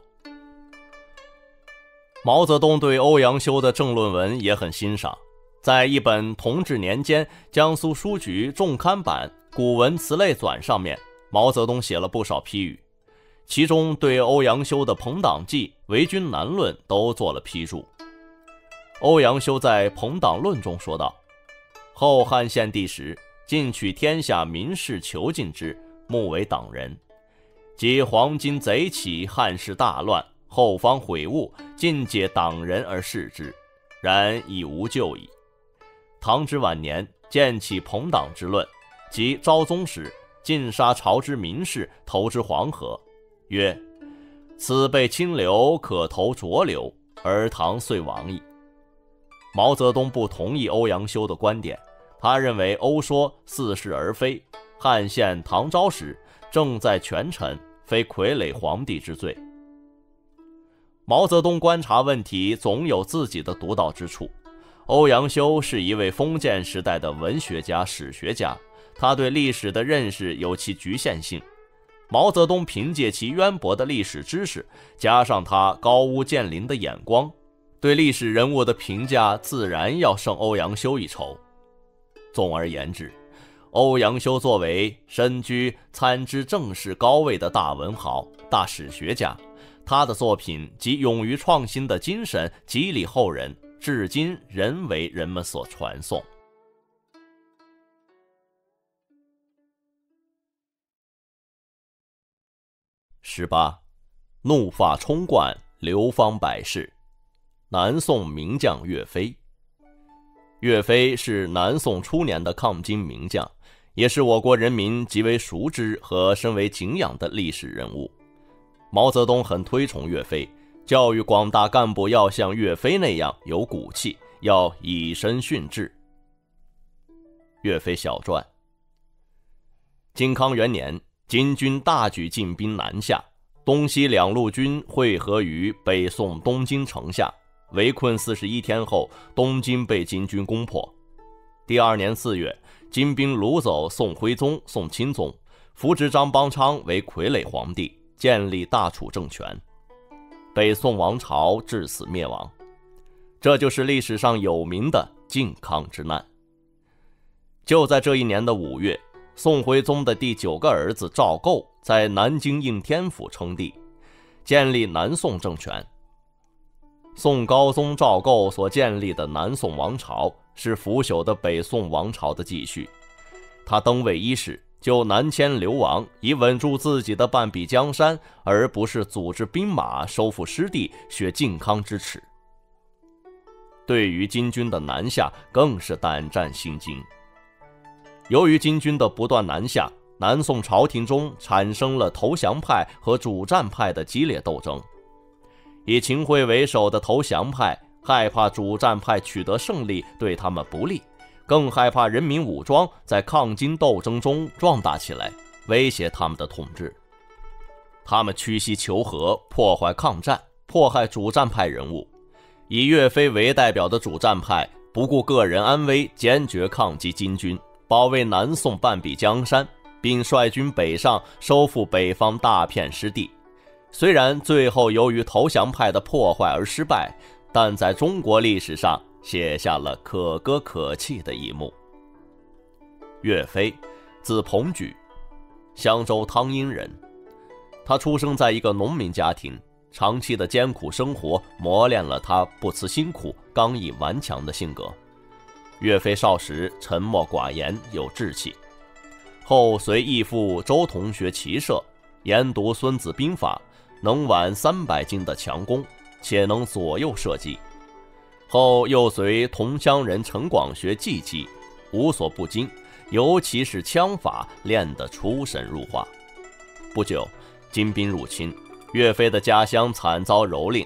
毛泽东对欧阳修的政论文也很欣赏，在一本同治年间江苏书局重刊版《古文词类纂》上面，毛泽东写了不少批语，其中对欧阳修的《朋党记》《为君难论》都做了批注。欧阳修在《朋党论》中说道：后汉献帝时，尽取天下民士囚禁之，目为党人。及黄巾贼起，汉室大乱，后方悔悟，尽解党人而视之，然已无救矣。唐之晚年，见起朋党之论，及昭宗时，尽杀朝之民士，投之黄河，曰：此被清流，可投浊流，而唐遂亡矣。毛泽东不同意欧阳修的观点，他认为欧说似是而非，汉献唐昭时正在权臣，非傀儡皇帝之罪。毛泽东观察问题总有自己的独到之处。欧阳修是一位封建时代的文学家、史学家，他对历史的认识有其局限性。毛泽东凭借其渊博的历史知识，加上他高屋建瓴的眼光，对历史人物的评价自然要胜欧阳修一筹。总而言之，欧阳修作为身居参知政事高位的大文豪、大史学家，他的作品及勇于创新的精神激励后人，至今仍为人们所传颂。18. 怒发冲冠，流芳百世。南宋名将岳飞。岳飞是南宋初年的抗金名将，也是我国人民极为熟知和深为敬仰的历史人物。毛泽东很推崇岳飞，教育广大干部要像岳飞那样有骨气，要以身殉志。岳飞小传。靖康元年，金军大举进兵南下，东西两路军汇合于北宋东京城下，围困41天后，东京被金军攻破。第二年4月，金兵掳走宋徽宗、宋钦宗，扶植张邦昌为傀儡皇帝，建立大楚政权，北宋王朝至此灭亡。这就是历史上有名的靖康之难。就在这一年的5月，宋徽宗的第9个儿子赵构在南京应天府称帝，建立南宋政权。宋高宗赵构所建立的南宋王朝是腐朽的北宋王朝的继续。他登位伊始，就南迁流亡，以稳住自己的半壁江山，而不是组织兵马收复失地，雪靖康之耻。对于金军的南下，更是胆战心惊。由于金军的不断南下，南宋朝廷中产生了投降派和主战派的激烈斗争。以秦桧为首的投降派害怕主战派取得胜利对他们不利，更害怕人民武装在抗金斗争中壮大起来，威胁他们的统治。他们屈膝求和，破坏抗战，迫害主战派人物。以岳飞为代表的主战派不顾个人安危，坚决抗击金军，保卫南宋半壁江山，并率军北上，收复北方大片失地。虽然最后由于投降派的破坏而失败，但在中国历史上写下了可歌可泣的一幕。岳飞，字鹏举，襄州汤阴人。他出生在一个农民家庭，长期的艰苦生活磨练了他不辞辛苦、刚毅顽强的性格。岳飞少时沉默寡言，有志气，后随义父周同学骑射，研读《孙子兵法》，能挽300斤的强弓，且能左右射击。后又随同乡人陈广学技击，无所不精，尤其是枪法练得出神入化。不久，金兵入侵，岳飞的家乡惨遭蹂躏，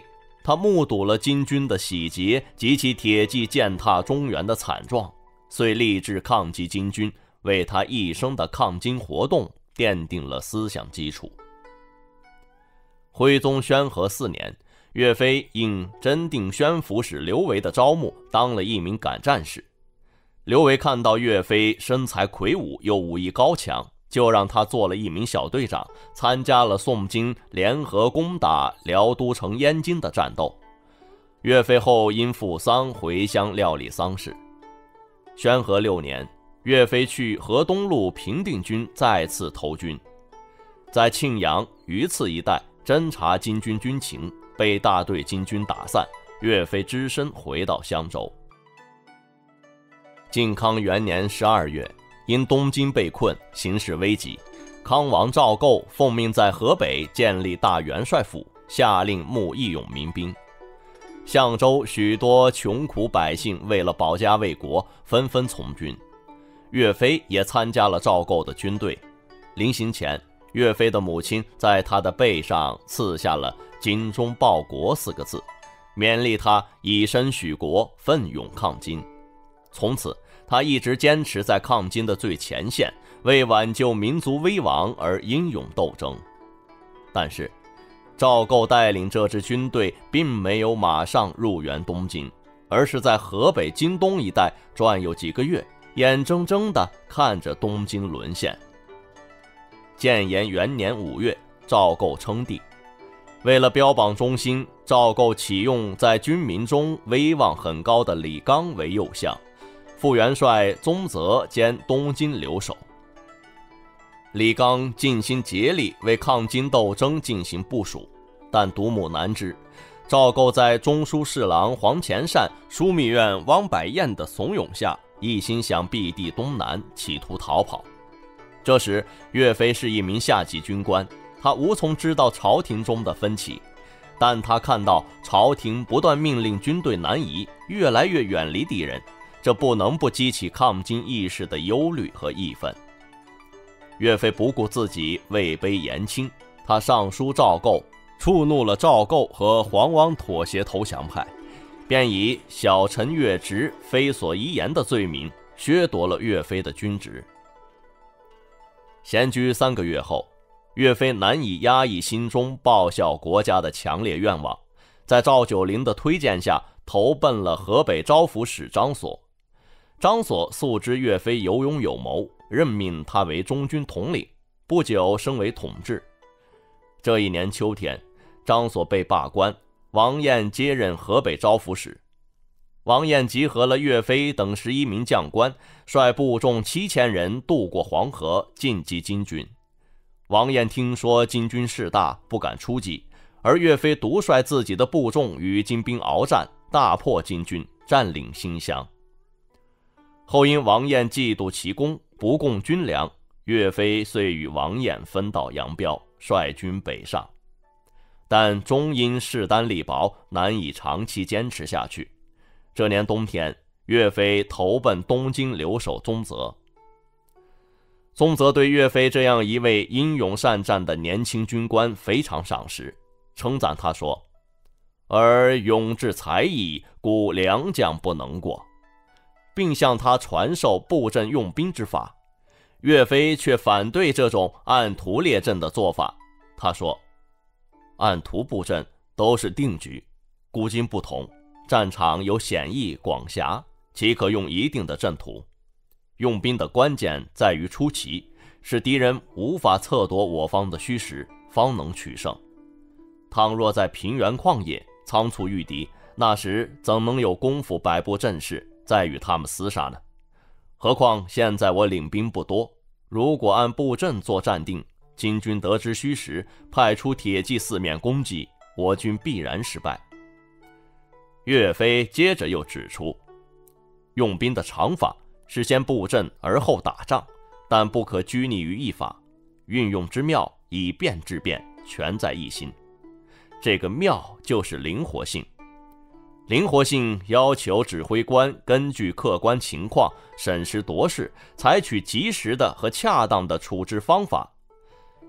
他目睹了金军的洗劫及其铁骑践踏中原的惨状，遂立志抗击金军，为他一生的抗金活动奠定了思想基础。徽宗宣和4年，岳飞应真定宣抚使刘维的招募，当了一名赶战士。刘维看到岳飞身材魁梧又武艺高强，就让他做了一名小队长，参加了宋金联合攻打辽都城燕京的战斗。岳飞后因负丧回乡料理丧事。宣和6年，岳飞去河东路平定军再次投军，在庆阳、榆次一带侦察金军军情，被大队金军打散，岳飞只身回到襄州。靖康元年12月，因东京被困，形势危急，康王赵构奉命在河北建立大元帅府，下令募义勇民兵。相州许多穷苦百姓为了保家卫国，纷纷从军。岳飞也参加了赵构的军队。临行前，岳飞的母亲在他的背上刺下了“精忠报国”4个字，勉励他以身许国，奋勇抗金。从此，他一直坚持在抗金的最前线，为挽救民族危亡而英勇斗争。但是，赵构带领这支军队并没有马上入援东京，而是在河北京东一带转悠几个月，眼睁睁地看着东京沦陷。建炎元年5月，赵构称帝。为了标榜忠心，赵构启用在军民中威望很高的李纲为右相，副元帅宗泽兼东京留守。李纲尽心竭力为抗金斗争进行部署，但独木难支。赵构在中书侍郎黄潜善、枢密院汪百彦的怂恿下，一心想避地东南，企图逃跑。这时，岳飞是一名下级军官，他无从知道朝廷中的分歧，但他看到朝廷不断命令军队南移，越来越远离敌人，这不能不激起抗金义士的忧虑和义愤。岳飞不顾自己位卑言轻，他上书赵构，触怒了赵构和黄王妥协投降派，便以小臣越职、非所宜言的罪名削夺了岳飞的军职。闲居3个月后，岳飞难以压抑心中报效国家的强烈愿望，在赵九龄的推荐下投奔了河北招抚使张所。张所素知岳飞有勇有谋，任命他为中军统领，不久升为统制。这一年秋天，张所被罢官，王彦接任河北招抚使。王彦集合了岳飞等11名将官，率部众7000人渡过黄河，进击金军。王彦听说金军势大，不敢出击，而岳飞独率自己的部众与金兵鏖战，大破金军，占领新乡。后因王彦嫉妒其功，不供军粮，岳飞遂与王彦分道扬镳，率军北上。但终因势单力薄，难以长期坚持下去。这年冬天，岳飞投奔东京留守宗泽。宗泽对岳飞这样一位英勇善战的年轻军官非常赏识，称赞他说：“而勇志才艺，故良将不能过。”并向他传授布阵用兵之法。岳飞却反对这种按图列阵的做法。他说：“按图布阵都是定局，古今不同，战场有险易广狭，岂可用一定的阵图？用兵的关键在于出奇，使敌人无法测夺我方的虚实，方能取胜。倘若在平原旷野仓促遇敌，那时怎能有功夫摆布阵势，再与他们厮杀呢？何况现在我领兵不多，如果按布阵做战定，金军得知虚实，派出铁骑四面攻击，我军必然失败。”岳飞接着又指出，用兵的常法是先布阵而后打仗，但不可拘泥于一法，运用之妙，以变制变，全在一心。这个妙就是灵活性。灵活性要求指挥官根据客观情况审时度势，采取及时的和恰当的处置方法。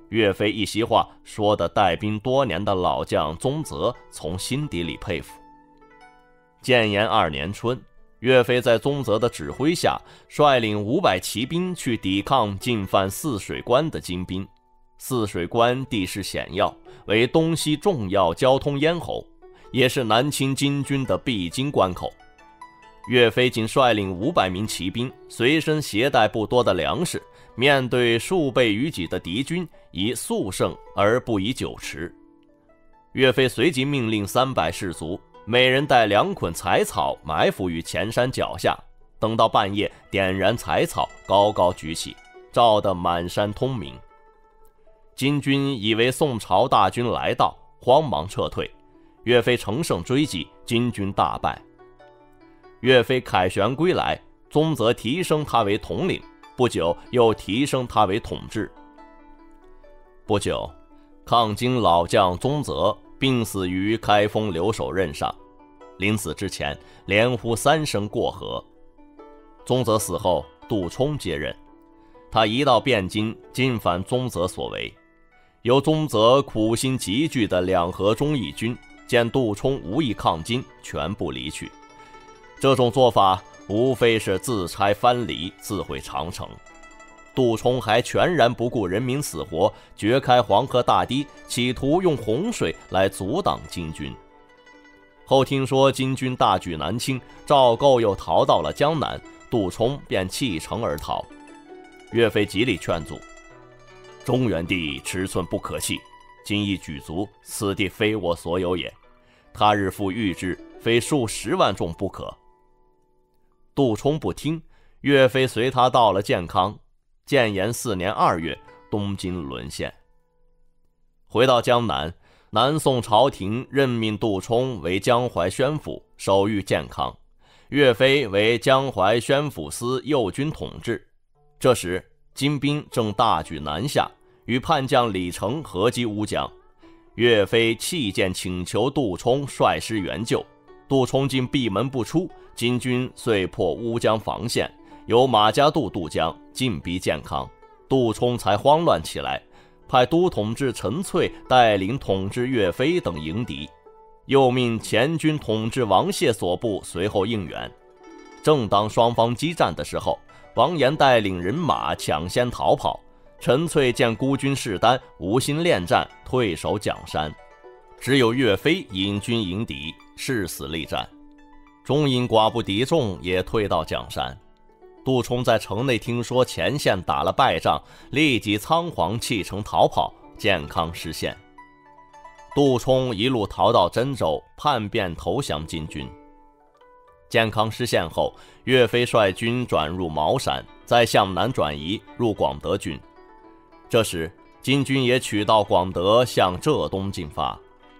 岳飞一席话说的带兵多年的老将宗泽从心底里佩服。建炎2年春，岳飞在宗泽的指挥下，率领500骑兵去抵抗进犯泗水关的金兵。泗水关地势险要，为东西重要交通咽喉，也是南侵金军的必经关口。岳飞仅率领500名骑兵，随身携带不多的粮食，面对数倍于己的敌军，以速胜而不以久持。岳飞随即命令300士卒，每人带2捆柴草埋伏于前山脚下，等到半夜点燃柴草，高高举起，照得满山通明。金军以为宋朝大军来到，慌忙撤退。岳飞乘胜追击，金军大败。岳飞凯旋归来，宗泽提升他为统领，不久又提升他为统制。不久，抗金老将宗泽病死于开封留守任上，临死之前连呼3声过河。宗泽死后，杜充接任，他一到汴京，尽反宗泽所为。由宗泽苦心积聚的2河忠义军见杜充无意抗金，全部离去。这种做法无非是自拆藩篱，自毁长城。杜充还全然不顾人民死活，掘开黄河大堤，企图用洪水来阻挡金军。后听说金军大举南侵，赵构又逃到了江南，杜充便弃城而逃。岳飞极力劝阻：中原地尺寸不可弃，今亦举足，此地非我所有也，他日复遇之，非数10万众不可。杜充不听，岳飞随他到了建康。建炎4年2月，东京沦陷。回到江南，南宋朝廷任命杜充为江淮宣抚，守御建康，岳飞为江淮宣抚司右军统制。这时金兵正大举南下，与叛将李成合击乌江。岳飞弃剑请求杜充率师援救，杜充竟闭门不出，金军遂破乌江防线，由马家渡渡江，进逼建康。杜充才慌乱起来，派都统制陈粹带领统治岳飞等迎敌，又命前军统治王谢所部随后应援。正当双方激战的时候，王延带领人马抢先逃跑，陈粹见孤军势单，无心恋战，退守蒋山。只有岳飞引军迎敌，誓死力战，终因寡不敌众，也退到蒋山。杜充在城内听说前线打了败仗，立即仓皇弃城逃跑，建康失陷。杜充一路逃到真州，叛变投降金军。建康失陷后，岳飞率军转入茅山，再向南转移入广德军。这时金军也取道广德向浙东进发。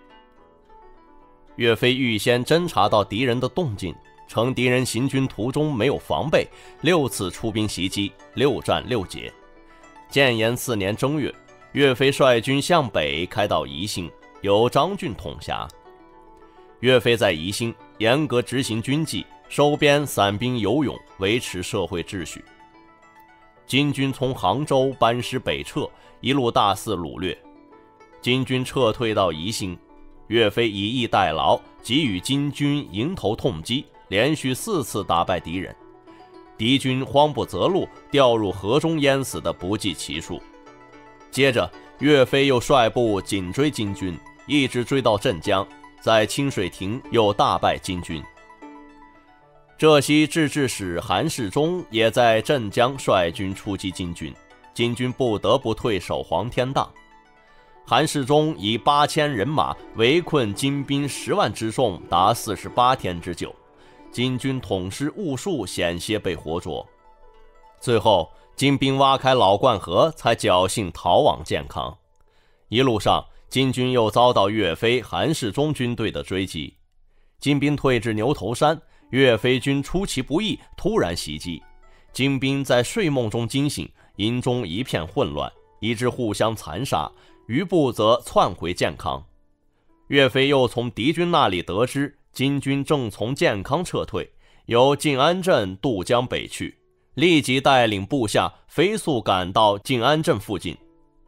岳飞预先侦察到敌人的动静，乘敌人行军途中没有防备，6次出兵袭击，6战6捷。建炎4年正月，岳飞率军向北开到宜兴，由张俊统辖。岳飞在宜兴严格执行军纪，收编散兵游勇，维持社会秩序。金军从杭州班师北撤，一路大肆掳掠。金军撤退到宜兴，岳飞以逸待劳，给予金军迎头痛击，连续4次打败敌人。敌军慌不择路，掉入河中淹死的不计其数。接着岳飞又率部紧追金军，一直追到镇江，在清水亭又大败金军。浙西制置使韩世忠也在镇江率军出击金军，金军不得不退守黄天荡。韩世忠以8000人马围困金兵10万之众，达48天之久，金军统师兀术险些被活捉。最后金兵挖开老灌河，才侥幸逃往建康。一路上金军又遭到岳飞、韩世忠军队的追击。金兵退至牛头山，岳飞军出其不意，突然袭击。金兵在睡梦中惊醒，营中一片混乱，以致互相残杀，余部则窜回建康。岳飞又从敌军那里得知金军正从建康撤退，由晋安镇渡江北去，立即带领部下飞速赶到晋安镇附近。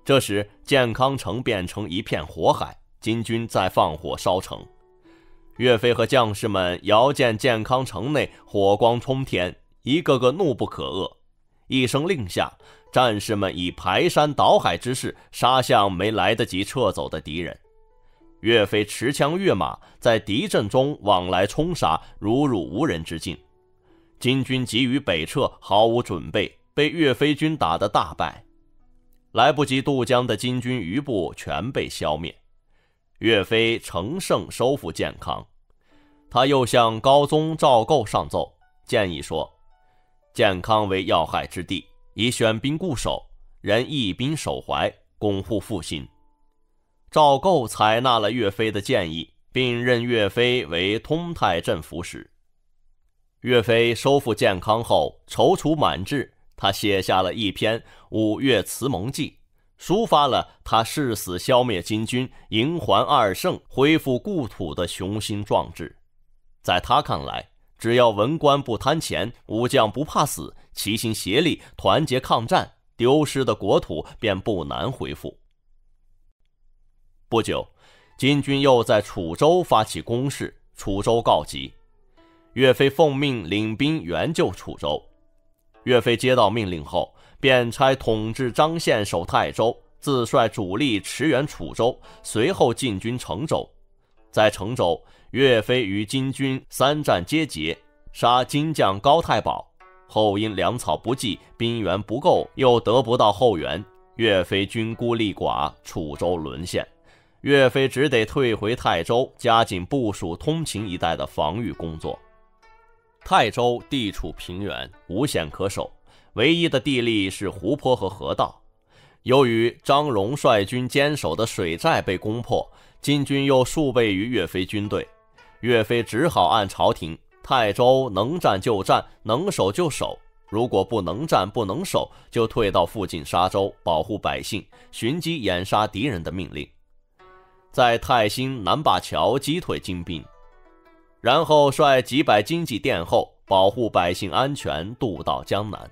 这时建康城变成一片火海，金军在放火烧城。岳飞和将士们遥见建康城内火光冲天，一个个怒不可遏。一声令下，战士们以排山倒海之势杀向没来得及撤走的敌人。岳飞持枪跃马，在敌阵中往来冲杀，如入无人之境。金军急于北撤，毫无准备，被岳飞军打得大败。来不及渡江的金军余部全被消灭。岳飞乘胜收复建康。他又向高宗赵构上奏，建议说，建康为要害之地，宜选兵固守，人义兵守怀，巩护复兴。赵构采纳了岳飞的建议，并任岳飞为通泰镇抚使。岳飞收复建康后，踌躇满志，他写下了一篇《五岳词盟记》，抒发了他誓死消灭金军、迎还2圣、恢复故土的雄心壮志。在他看来，只要文官不贪钱，武将不怕死，齐心协力，团结抗战，丢失的国土便不难恢复。不久，金军又在楚州发起攻势，楚州告急。岳飞奉命领兵援救楚州。岳飞接到命令后，便差统制张宪守泰州，自率主力驰援楚州，随后进军成州。在成州，岳飞与金军3战皆捷，杀金将高太保，后因粮草不济，兵源不够，又得不到后援，岳飞军孤力寡，楚州沦陷。岳飞只得退回泰州，加紧部署通秦一带的防御工作。泰州地处平原，无险可守，唯一的地利是湖泊和河道。由于张荣率军坚守的水寨被攻破，金军又数倍于岳飞军队，岳飞只好按朝廷，泰州能战就战，能守就守，如果不能战不能守，就退到附近沙州，保护百姓，寻机掩杀敌人的命令。在泰兴南灞桥击退金兵，然后率几百精骑殿后，保护百姓安全，渡到江南。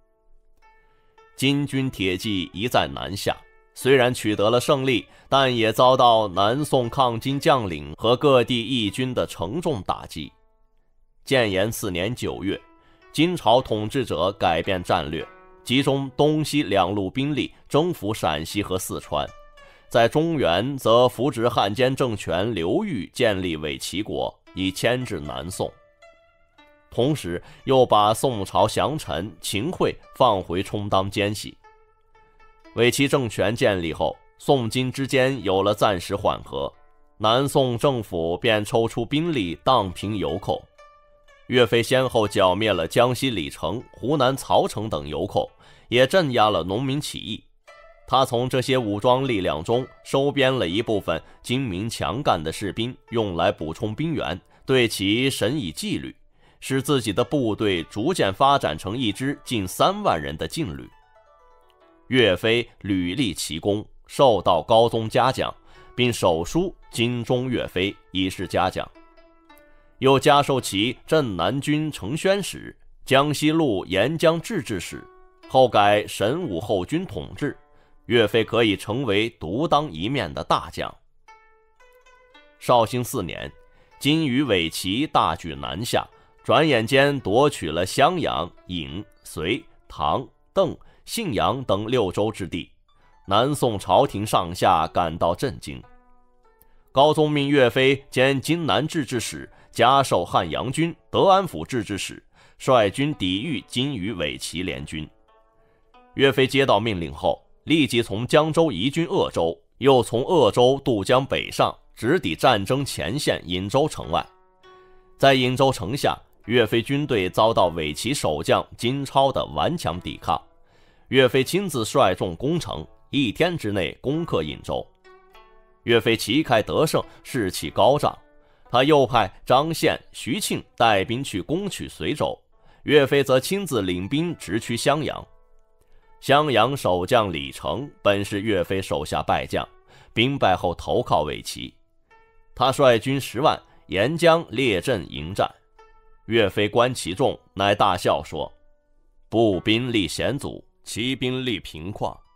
金军铁骑一再南下，虽然取得了胜利，但也遭到南宋抗金将领和各地义军的沉重打击。建炎4年9月，金朝统治者改变战略，集中东西2路兵力征服陕西和四川。在中原则扶植汉奸政权刘裕建立伪齐国，以牵制南宋。同时又把宋朝降臣秦桧放回充当奸细。伪齐政权建立后，宋金之间有了暂时缓和，南宋政府便抽出兵力荡平游寇。岳飞先后剿灭了江西李成、湖南曹成等游寇，也镇压了农民起义。他从这些武装力量中收编了一部分精明强干的士兵，用来补充兵源，对其审以纪律，使自己的部队逐渐发展成一支近3万人的劲旅。岳飞屡立奇功，受到高宗嘉奖，并手书金钟岳飞，以示嘉奖。又加授其镇南军承宣使、江西路沿江制置使，后改神武后军统制。岳飞可以成为独当一面的大将。绍兴4年，金与伪齐大举南下，转眼间夺取了襄阳、颍、隋、唐、邓、信阳等6州之地。南宋朝廷上下感到震惊。高宗命岳飞兼荆南制置使，加授汉阳军、德安府制置使，率军抵御金与伪齐联军。岳飞接到命令后，立即从江州移军鄂州，又从鄂州渡江北上，直抵战争前线颍州城外。在颍州城下，岳飞军队遭到伪齐守将金超的顽强抵抗，岳飞亲自率众攻城，1天之内攻克颍州。岳飞旗开得胜，士气高涨，他又派张宪、徐庆带兵去攻取随州，岳飞则亲自领兵直趋襄阳。襄阳守将李成本是岳飞手下败将，兵败后投靠伪齐。他率军10万沿江列阵迎战。岳飞观其众，乃大笑说：“步兵立险阻，骑兵立平旷。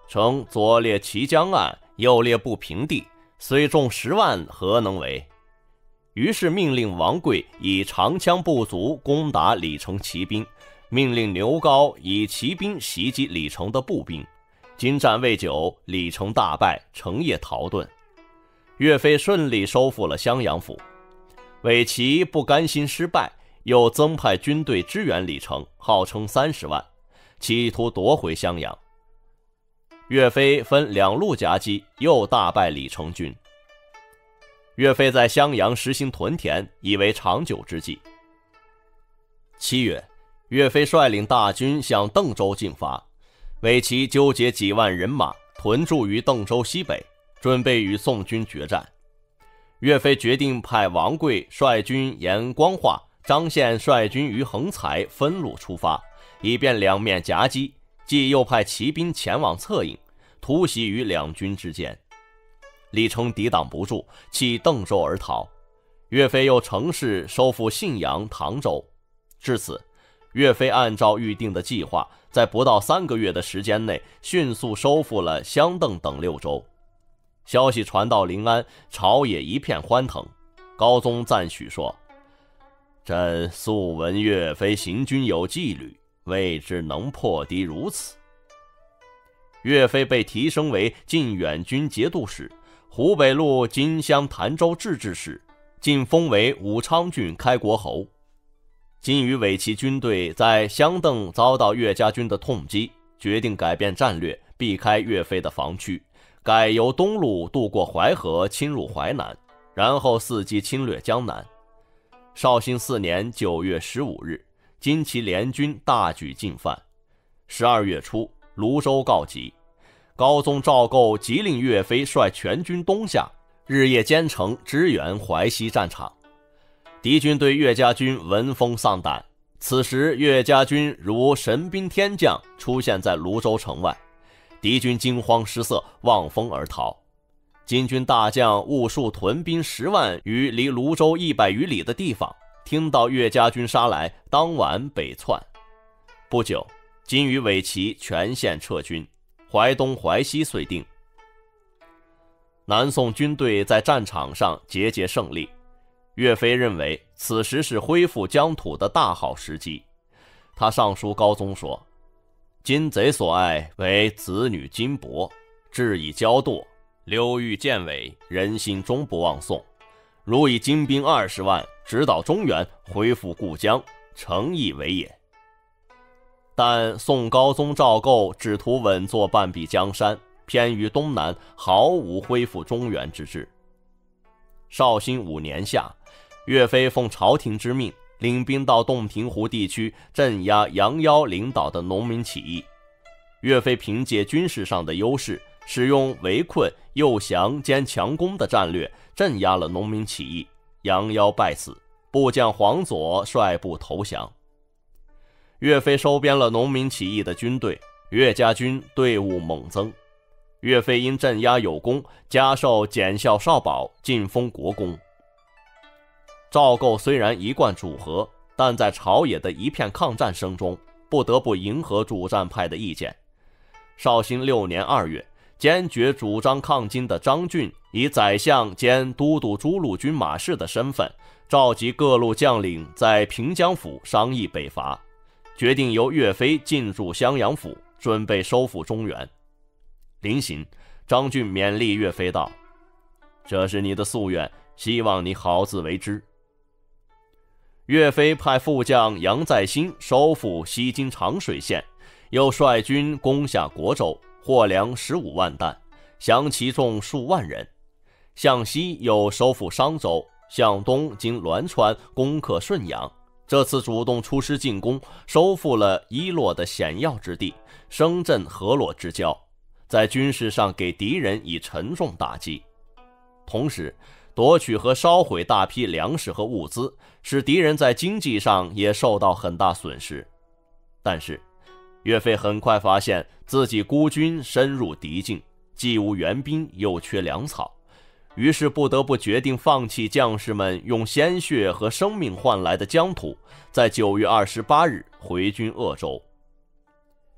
称左列齐江岸，右列不平地，虽众10万，何能为？于是命令王贵以长枪步卒攻打李成骑兵，命令牛皋以骑兵袭击李成的步兵。金战未久，李成大败，成夜逃遁。岳飞顺利收复了襄阳府。韦齐不甘心失败，又增派军队支援李成，号称30万，企图夺回襄阳。岳飞分2路夹击，又大败李成军。岳飞在襄阳实行屯田，以为长久之计。7月，岳飞率领大军向邓州进发，韦齐纠结几万人马屯驻于邓州西北，准备与宋军决战。岳飞决定派王贵率军沿光化，张宪率军于横财分路出发，以便两面夹击，既又派骑兵前往策应，突袭于两军之间。李成抵挡不住，弃邓州而逃。岳飞又乘势收复信阳、唐州。至此，岳飞按照预定的计划，在不到3个月的时间内，迅速收复了襄邓等6州。消息传到临安，朝野一片欢腾。高宗赞许说：“朕素闻岳飞行军有纪律，未知能破敌如此。”岳飞被提升为晋远军节度使、湖北路金乡潭州制置使，晋封为武昌郡开国侯。金与伪齐军队在襄邓遭到岳家军的痛击，决定改变战略，避开岳飞的防区，改由东路渡过淮河，侵入淮南，然后伺机侵略江南。绍兴4年9月15日，金齐联军大举进犯。12月初，泸州告急，高宗赵构急令岳飞率全军东下，日夜兼程支援淮西战场。敌军对岳家军闻风丧胆，此时岳家军如神兵天将出现在泸州城外，敌军惊慌失色，望风而逃。金军大将兀术屯兵10万于离泸州100余里的地方，听到岳家军杀来，当晚北窜。不久，金与伪齐全线撤军，淮东、淮西遂定。南宋军队在战场上节节胜利，岳飞认为此时是恢复疆土的大好时机。他上书高宗说：“金贼所爱为子女金帛，志以骄惰，溜欲见伪，人心终不忘宋。如以精兵20万直捣中原，恢复故疆，诚亦为也。”但宋高宗赵构只图稳坐半壁江山，偏于东南，毫无恢复中原之志。绍兴5年夏，岳飞奉朝廷之命，领兵到洞庭湖地区镇压杨妖领导的农民起义。岳飞凭借军事上的优势，使用围困、诱降兼强攻的战略，镇压了农民起义，杨妖败死，部将黄佐率部投降。岳飞收编了农民起义的军队，岳家军队伍猛增。岳飞因镇压有功，加授检校少保，晋封国公。赵构虽然一贯主和，但在朝野的一片抗战声中，不得不迎合主战派的意见。绍兴6年2月，坚决主张抗金的张俊以宰相兼都督诸路军马事的身份，召集各路将领在平江府商议北伐，决定由岳飞进驻襄阳府，准备收复中原。临行，张俊勉励岳飞道：“这是你的夙愿，希望你好自为之。”岳飞派副将杨再兴收复西京长水县，又率军攻下国州，获粮15万担，降其众数万人。向西又收复商州，向东经栾川攻克顺阳。这次主动出师进攻，收复了伊洛的险要之地，声震河洛之交，在军事上给敌人以沉重打击。同时夺取和烧毁大批粮食和物资，使敌人在经济上也受到很大损失。但是岳飞很快发现自己孤军深入敌境，既无援兵又缺粮草，于是不得不决定放弃将士们用鲜血和生命换来的疆土，在9月28日回军鄂州。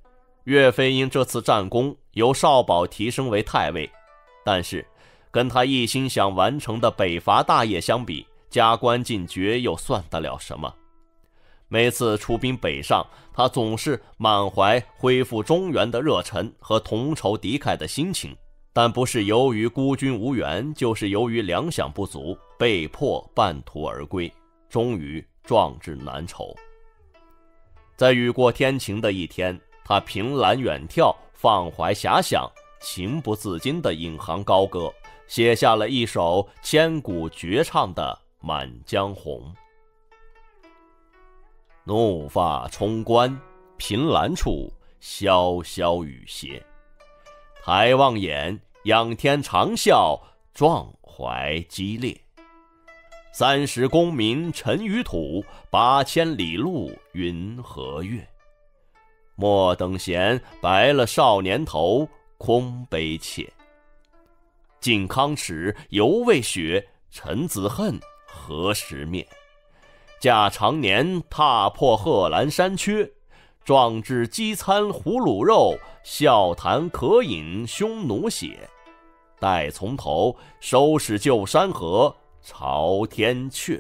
岳飞因这次战功由少保提升为太尉，但是跟他一心想完成的北伐大业相比，加官进爵又算得了什么？每次出兵北上，他总是满怀恢复中原的热忱和同仇敌忾的心情，但不是由于孤军无援，就是由于粮饷不足，被迫半途而归，终于壮志难酬。在雨过天晴的一天，他凭栏远眺，放怀遐想，情不自禁地引吭高歌，写下了一首千古绝唱的《满江红》。怒发冲冠，凭栏处，潇潇雨歇。抬望眼，仰天长啸，壮怀激烈。30功名尘与土，8000里路云和月。莫等闲，白了少年头，空悲切。靖康耻，犹未雪，臣子恨，何时灭？驾长年，踏破贺兰山缺。壮志饥餐胡虏肉，笑谈渴饮匈奴血。待从头，收拾旧山河，朝天阙。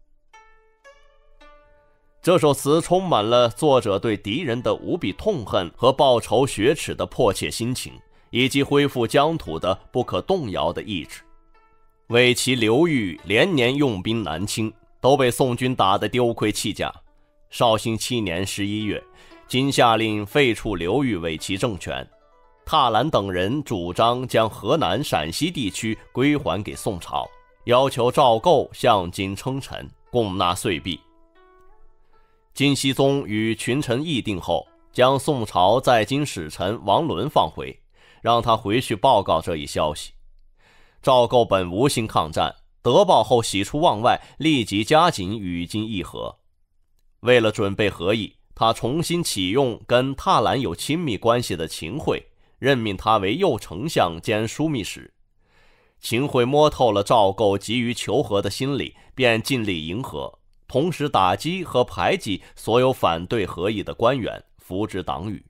这首词充满了作者对敌人的无比痛恨和报仇雪耻的迫切心情，以及恢复疆土的不可动摇的意志。为其刘裕连年用兵南侵，都被宋军打得丢盔弃甲。绍兴7年11月，金下令废黜刘裕为其政权。踏兰等人主张将河南、陕西地区归还给宋朝，要求赵构向金称臣，共纳岁币。金熙宗与群臣议定后，将宋朝在京使臣王伦放回，让他回去报告这一消息。赵构本无心抗战，得报后喜出望外，立即加紧与金议和。为了准备和议，他重新启用跟踏兰有亲密关系的秦桧，任命他为右丞相兼枢密使。秦桧摸透了赵构急于求和的心理，便尽力迎合，同时打击和排挤所有反对和议的官员，扶植党羽。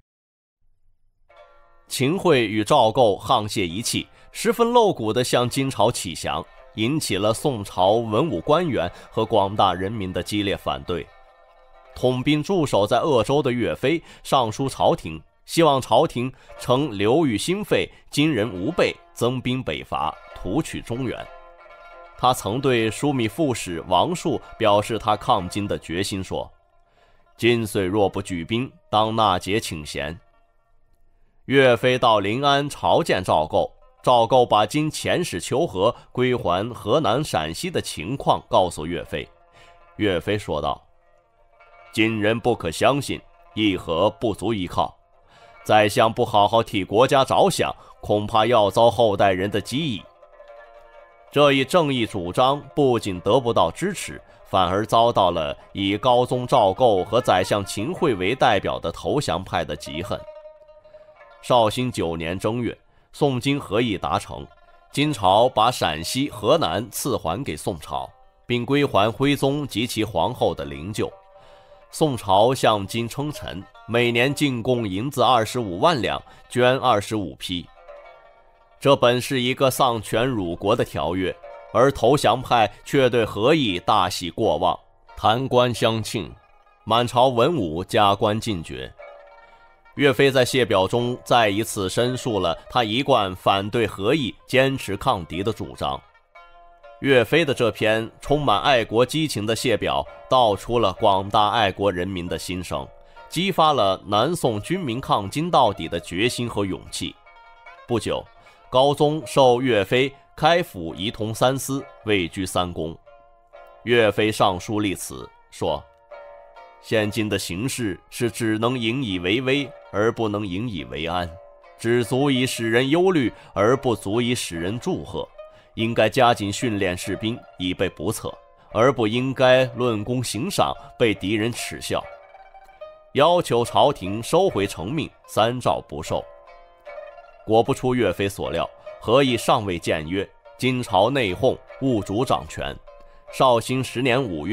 秦桧与赵构沆瀣一气，十分露骨地向金朝启降，引起了宋朝文武官员和广大人民的激烈反对。统兵驻守在鄂州的岳飞上书朝廷，希望朝廷乘刘裕心肺，金人无备，增兵北伐，图取中原。他曾对枢密副使王树表示他抗金的决心，说：今岁若不举兵，当纳节请贤。岳飞到临安朝见赵构，赵构把经遣使求和归还河南、陕西的情况告诉岳飞。岳飞说道：今人不可相信，议和不足依靠。宰相不好好替国家着想，恐怕要遭后代人的讥议。这一正义主张不仅得不到支持，反而遭到了以高宗赵构和宰相秦桧为代表的投降派的嫉恨。绍兴9年正月，宋金和议达成，金朝把陕西、河南赐还给宋朝，并归还徽宗及其皇后的灵柩。宋朝向金称臣，每年进贡银子25万两，绢25匹。这本是一个丧权辱国的条约，而投降派却对和议大喜过望，弹冠相庆，满朝文武加官进爵。岳飞在谢表中再一次申述了他一贯反对和议、坚持抗敌的主张。岳飞的这篇充满爱国激情的谢表，道出了广大爱国人民的心声，激发了南宋军民抗金到底的决心和勇气。不久，高宗授岳飞开府仪同三司，位居3公。岳飞上书立辞说：现今的形势是只能引以为危，而不能引以为安，只足以使人忧虑，而不足以使人祝贺。应该加紧训练士兵，以备不测，而不应该论功行赏，被敌人耻笑。要求朝廷收回成命，3诏不受。果不出岳飞所料，和议尚未见约，金朝内讧，物主掌权。绍兴10年5月，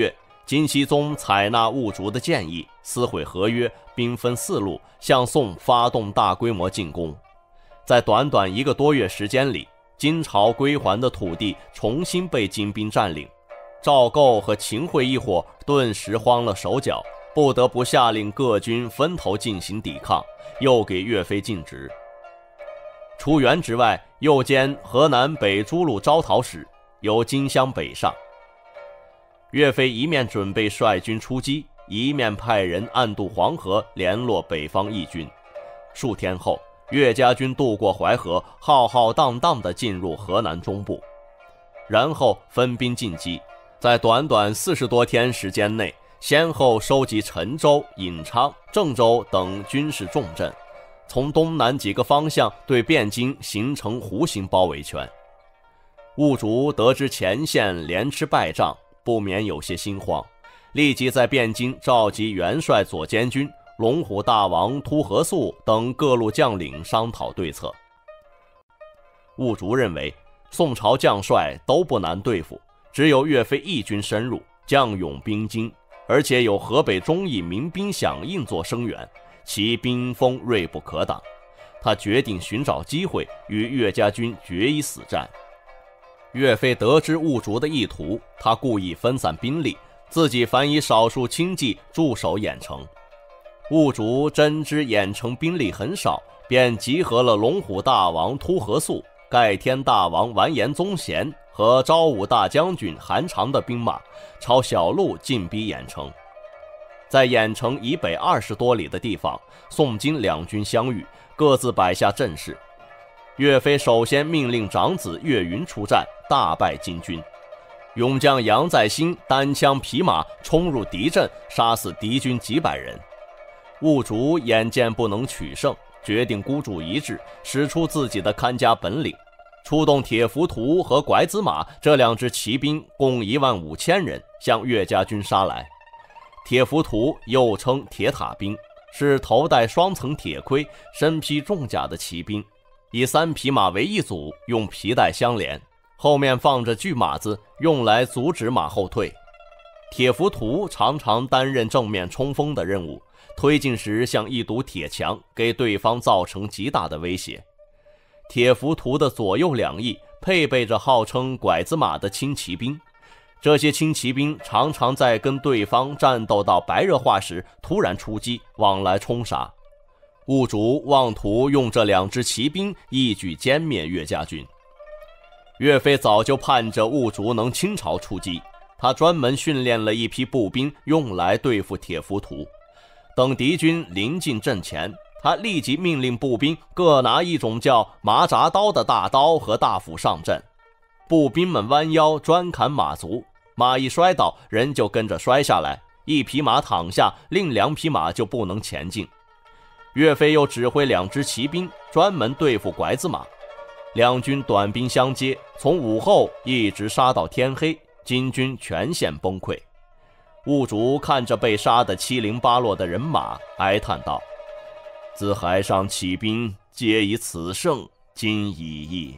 金熙宗采纳兀术的建议，撕毁合约，兵分4路向宋发动大规模进攻。在短短1个多月时间里，金朝归还的土地重新被金兵占领，赵构和秦桧一伙顿时慌了手脚，不得不下令各军分头进行抵抗，又给岳飞进职。除原之外，又兼河南北诸路招讨使，由荆襄北上。岳飞一面准备率军出击，一面派人暗渡黄河，联络北方义军。数天后，岳家军渡过淮河，浩浩荡荡地进入河南中部，然后分兵进击，在短短40多天时间内，先后收集陈州、颍昌、郑州等军事重镇，从东南几个方向对汴京形成弧形包围圈。兀术得知前线连吃败仗，不免有些心慌，立即在汴京召集元帅左监军、龙虎大王突合素等各路将领商讨对策。兀术认为宋朝将帅都不难对付，只有岳飞一军深入，将勇兵精，而且有河北忠义民兵响应做声援，其兵锋锐不可挡。他决定寻找机会与岳家军决一死战。岳飞得知兀术的意图，他故意分散兵力，自己反以少数轻骑驻守郾城。兀术真知郾城兵力很少，便集合了龙虎大王突合素、盖天大王完颜宗贤和昭武大将军韩常的兵马，朝小路进逼郾城。在郾城以北20多里的地方，宋金两军相遇，各自摆下阵势。岳飞首先命令长子岳云出战，大败金军。勇将杨再兴单枪匹马冲入敌阵，杀死敌军几百人。兀术眼见不能取胜，决定孤注一掷，使出自己的看家本领，出动铁浮屠和拐子马这2支骑兵，共15000人向岳家军杀来。铁浮屠又称铁塔兵，是头戴双层铁盔、身披重甲的骑兵，以3匹马为一组，用皮带相连，后面放着巨马子，用来阻止马后退。铁浮屠常常担任正面冲锋的任务，推进时像一堵铁墙，给对方造成极大的威胁。铁浮屠的左右两翼配备着号称拐子马的轻骑兵，这些轻骑兵常常在跟对方战斗到白热化时突然出击，往来冲杀。兀术妄图用这2支骑兵一举歼灭岳家军。岳飞早就盼着兀术能倾巢出击，他专门训练了一批步兵用来对付铁浮屠。等敌军临近阵前，他立即命令步兵各拿一种叫麻扎刀的大刀和大斧上阵，步兵们弯腰专砍马足，马一摔倒，人就跟着摔下来，一匹马躺下，另2匹马就不能前进。岳飞又指挥2支骑兵专门对付拐子马，两军短兵相接，从午后一直杀到天黑，金军全线崩溃。兀术看着被杀得七零八落的人马，哀叹道：“自海上起兵，皆以此胜，今已矣。”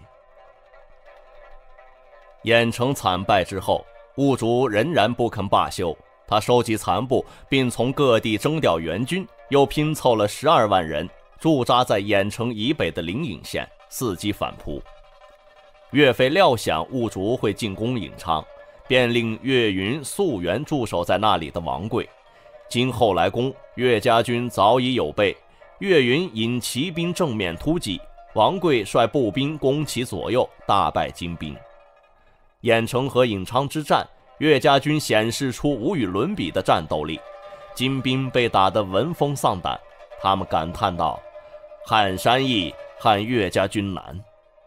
郾城惨败之后，兀术仍然不肯罢休，他收集残部，并从各地征调援军，又拼凑了12万人，驻扎在郾城以北的灵隐县，伺机反扑。岳飞料想兀术会进攻颍昌，便令岳云溯源驻守在那里的王贵。今后来攻，岳家军早已有备，岳云引骑兵正面突击，王贵率步兵攻其左右，大败金兵。郾城和颍昌之战，岳家军显示出无与伦比的战斗力，金兵被打得闻风丧胆，他们感叹道：“撼山易，撼岳家军难。”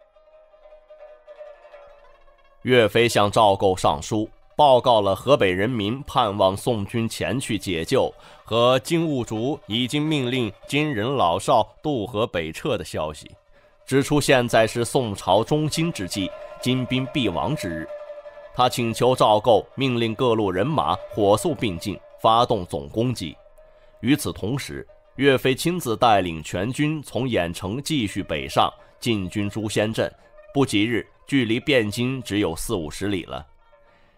岳飞向赵构上书，报告了河北人民盼望宋军前去解救和金兀术已经命令金人老少渡河北撤的消息，指出现在是宋朝中兴之际，金兵必亡之日。他请求赵构命令各路人马火速并进，发动总攻击。与此同时，岳飞亲自带领全军从郾城继续北上，进军朱仙镇，不几日距离汴京只有40-50里了。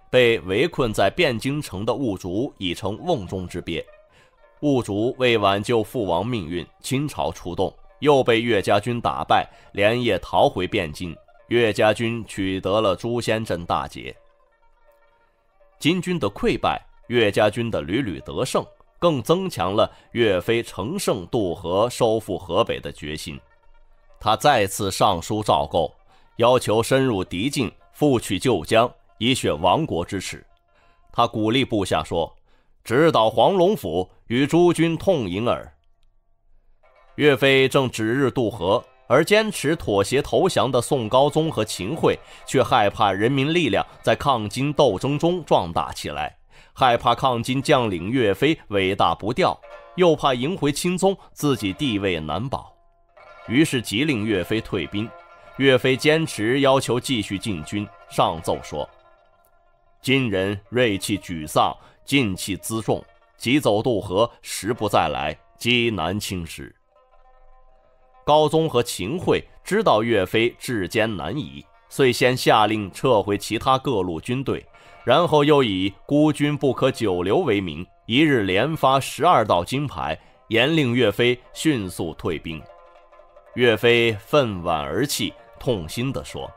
被围困在汴京城的兀术已成瓮中之鳖。兀术为挽救父王命运，倾巢出动，又被岳家军打败，连夜逃回汴京。岳家军取得了朱仙镇大捷。金军的溃败，岳家军的屡屡得胜，更增强了岳飞乘胜渡河收复河北的决心。他再次上书赵构，要求深入敌境，复取旧疆，以雪亡国之耻。他鼓励部下说：“直捣黄龙府，与诸军痛饮耳。”岳飞正指日渡河，而坚持妥协投降的宋高宗和秦桧却害怕人民力量在抗金斗争中壮大起来，害怕抗金将领岳飞尾大不掉，又怕迎回钦宗自己地位难保，于是急令岳飞退兵。岳飞坚持要求继续进军，上奏说：“今人锐气沮丧，劲气辎重，急走渡河，时不再来，机难轻施。”高宗和秦桧知道岳飞至坚难移，遂先下令撤回其他各路军队，然后又以孤军不可久留为名，一日连发12道金牌，严令岳飞迅速退兵。岳飞愤惋而泣，痛心地说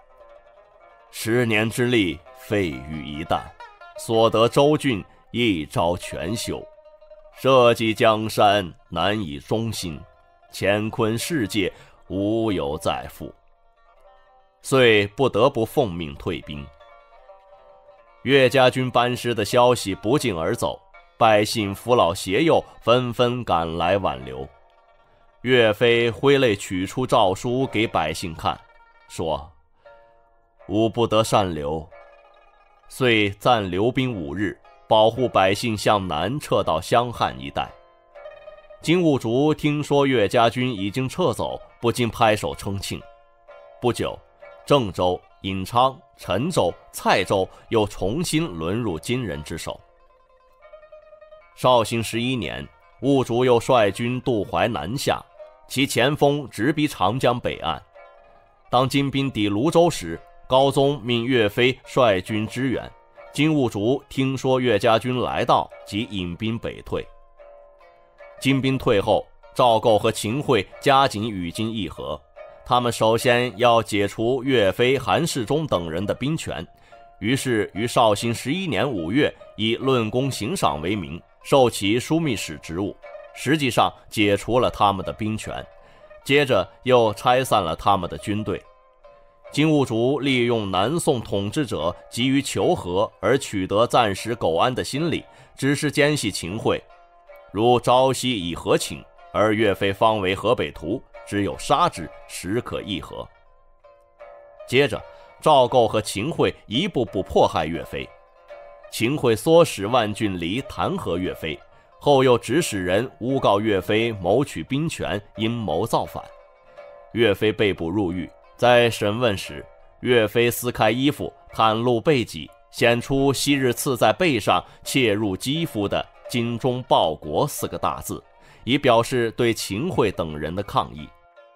：“10年之力废于一旦，所得州郡一朝全休。社稷江山难以忠心，乾坤世界无有再复。”遂不得不奉命退兵。岳家军班师的消息不胫而走，百姓扶老携幼纷纷赶来挽留。岳飞挥泪取出诏书给百姓看，说：“吾不得善留。”遂暂留兵5日，保护百姓向南撤到襄汉一带。金兀术听说岳家军已经撤走，不禁拍手称庆。不久，郑州、颍昌、陈州、蔡州又重新沦入金人之手。绍兴11年，兀术又率军渡淮南下，其前锋直逼长江北岸。当金兵抵泸州时，高宗命岳飞率军支援。金兀术听说岳家军来到，即引兵北退。金兵退后，赵构和秦桧加紧与金议和。他们首先要解除岳飞、韩世忠等人的兵权，于是于绍兴11年5月以论功行赏为名，授其枢密使职务，实际上解除了他们的兵权。接着又拆散了他们的军队。金兀术利用南宋统治者急于求和而取得暂时苟安的心理，只是奸细秦桧，如朝夕以和请，而岳飞方为河北徒，只有杀之，时可议和。接着赵构和秦桧一步步迫害岳飞。秦桧唆使万俊离弹劾岳飞，后又指使人诬告岳飞谋取兵权，阴谋造反。岳飞被捕入狱，在审问时，岳飞撕开衣服，袒露背脊，显出昔日刺在背上切入肌肤的“精忠报国”4个大字，以表示对秦桧等人的抗议。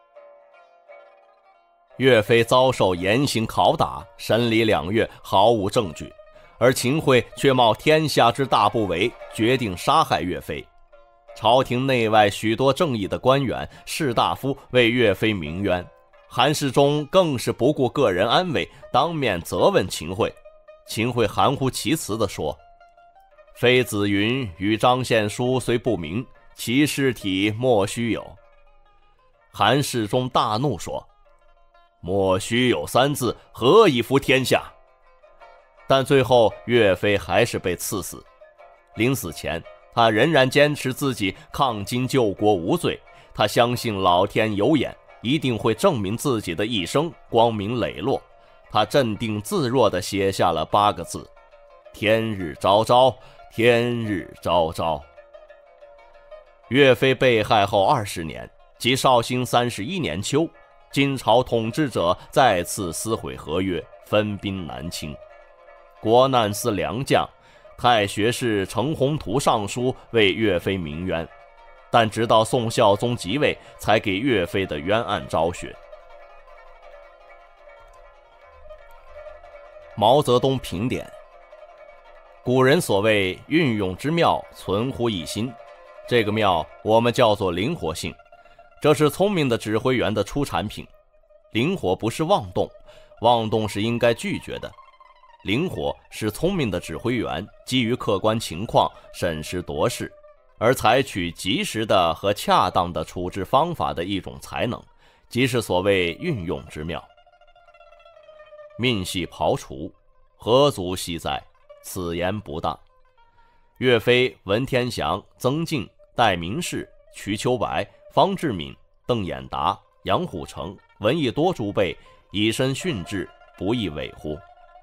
岳飞遭受严刑拷打，审理2月，毫无证据，而秦桧却冒天下之大不韪，决定杀害岳飞。朝廷内外许多正义的官员、士大夫为岳飞鸣冤，韩世忠更是不顾个人安危，当面责问秦桧。秦桧含糊其辞地说：“妃子云与张献书虽不明，其尸体莫须有。”韩世忠大怒说：“莫须有3字，何以服天下？”但最后岳飞还是被赐死。临死前，他仍然坚持自己抗金救国无罪，他相信老天有眼，一定会证明自己的一生光明磊落。他镇定自若地写下了8个字：“天日昭昭，天日昭昭。”岳飞被害后20年，即绍兴31年秋，金朝统治者再次撕毁合约，分兵南侵。国难司良将太学士程宏图上书为岳飞鸣冤，但直到宋孝宗即位，才给岳飞的冤案昭雪。毛泽东评点： 古人所谓运用之妙，存乎一心，这个妙我们叫做灵活性，这是聪明的指挥员的出产品。灵活不是妄动，妄动是应该拒绝的。灵活是聪明的指挥员基于客观情况审时度势，而采取及时的和恰当的处置方法的一种才能，即是所谓运用之妙。命系刨除，何足惜哉？此言不当。岳飞、文天祥、曾静、戴名士、瞿秋白、方志敏、邓演达、杨虎城、闻一多诸辈以身殉志，不亦伟乎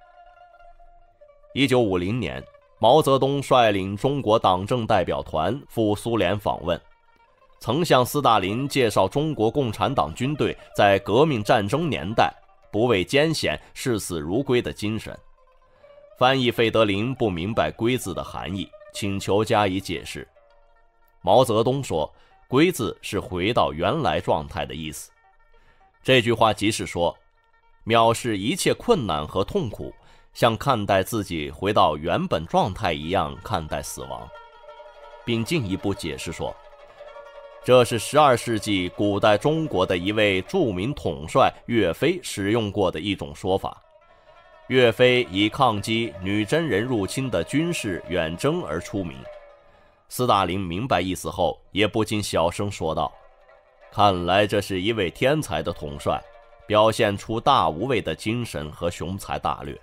？1950年，毛泽东率领中国党政代表团赴苏联访问，曾向斯大林介绍中国共产党军队在革命战争年代不畏艰险、视死如归的精神。翻译费德林不明白“归”字的含义，请求加以解释。毛泽东说：“归”字是回到原来状态的意思。这句话即是说，藐视一切困难和痛苦，像看待自己回到原本状态一样看待死亡，并进一步解释说，这是12世纪古代中国的一位著名统帅岳飞使用过的一种说法。岳飞以抗击女真人入侵的军事远征而出名。斯大林明白意思后，也不禁小声说道：“看来这是一位天才的统帅，表现出大无畏的精神和雄才大略。”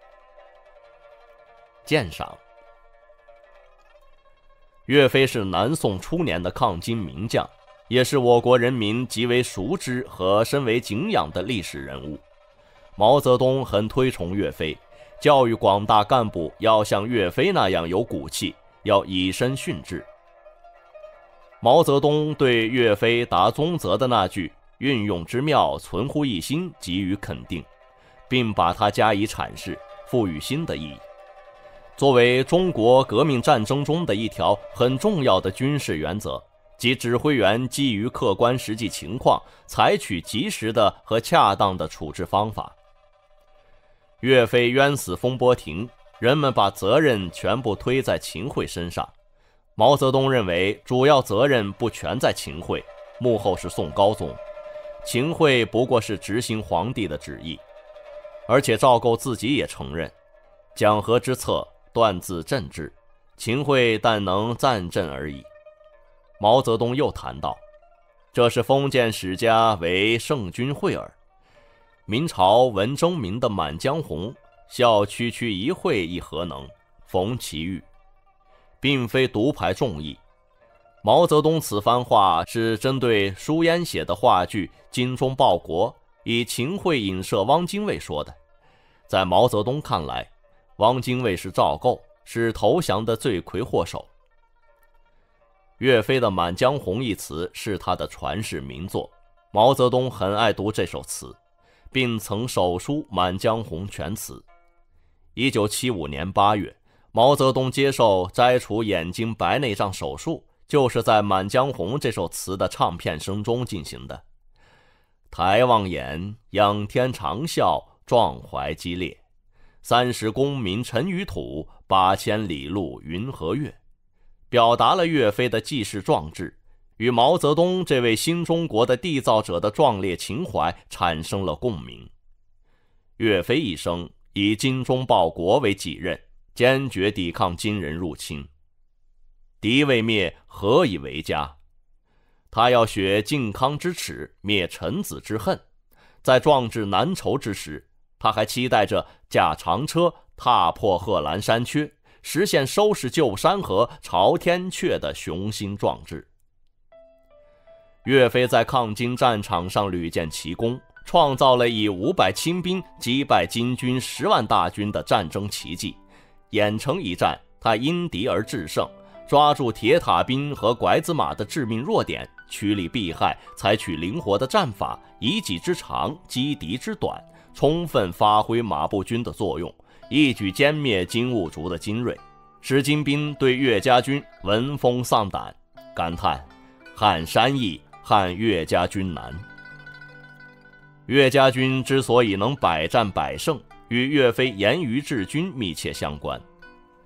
鉴赏：岳飞是南宋初年的抗金名将，也是我国人民极为熟知和深为敬仰的历史人物。毛泽东很推崇岳飞，教育广大干部要像岳飞那样有骨气，要以身殉志。毛泽东对岳飞答宗泽的那句“运用之妙，存乎一心”给予肯定，并把它加以阐释，赋予新的意义。作为中国革命战争中的一条很重要的军事原则，即指挥员基于客观实际情况，采取及时的和恰当的处置方法。岳飞冤死风波亭，人们把责任全部推在秦桧身上。毛泽东认为主要责任不全在秦桧，幕后是宋高宗，秦桧不过是执行皇帝的旨意。而且赵构自己也承认，讲和之策断自朕之，秦桧但能暂阵而已。毛泽东又谈到，这是封建史家为圣君桧耳。明朝文征明的《满江红》笑区区一会亦何能，逢其欲，并非独排众议。毛泽东此番话是针对舒烟写的话剧《精忠报国》，以秦桧影射汪精卫说的。在毛泽东看来，汪精卫是赵构，是投降的罪魁祸首。岳飞的《满江红》一词是他的传世名作，毛泽东很爱读这首词，并曾手书《满江红》全词。1975年8月，毛泽东接受摘除眼睛白内障手术，就是在《满江红》这首词的唱片声中进行的。抬望眼，仰天长啸，壮怀激烈。30功名尘与土，8千里路云和月，表达了岳飞的济世壮志，与毛泽东这位新中国的缔造者的壮烈情怀产生了共鸣。岳飞一生以精忠报国为己任，坚决抵抗金人入侵。敌未灭，何以为家？他要雪靖康之耻，灭臣子之恨。在壮志难酬之时，他还期待着驾长车，踏破贺兰山缺，实现收拾旧山河，朝天阙的雄心壮志。岳飞在抗金战场上屡建奇功，创造了以500轻兵击败金军10万大军的战争奇迹。郾城一战，他因敌而制胜，抓住铁塔兵和拐子马的致命弱点，趋利避害，采取灵活的战法，以己之长击敌之短，充分发挥马步军的作用，一举歼灭金兀术的精锐，使金兵对岳家军闻风丧胆，感叹撼山易，撼岳家军难。岳家军之所以能百战百胜，与岳飞严于治军密切相关。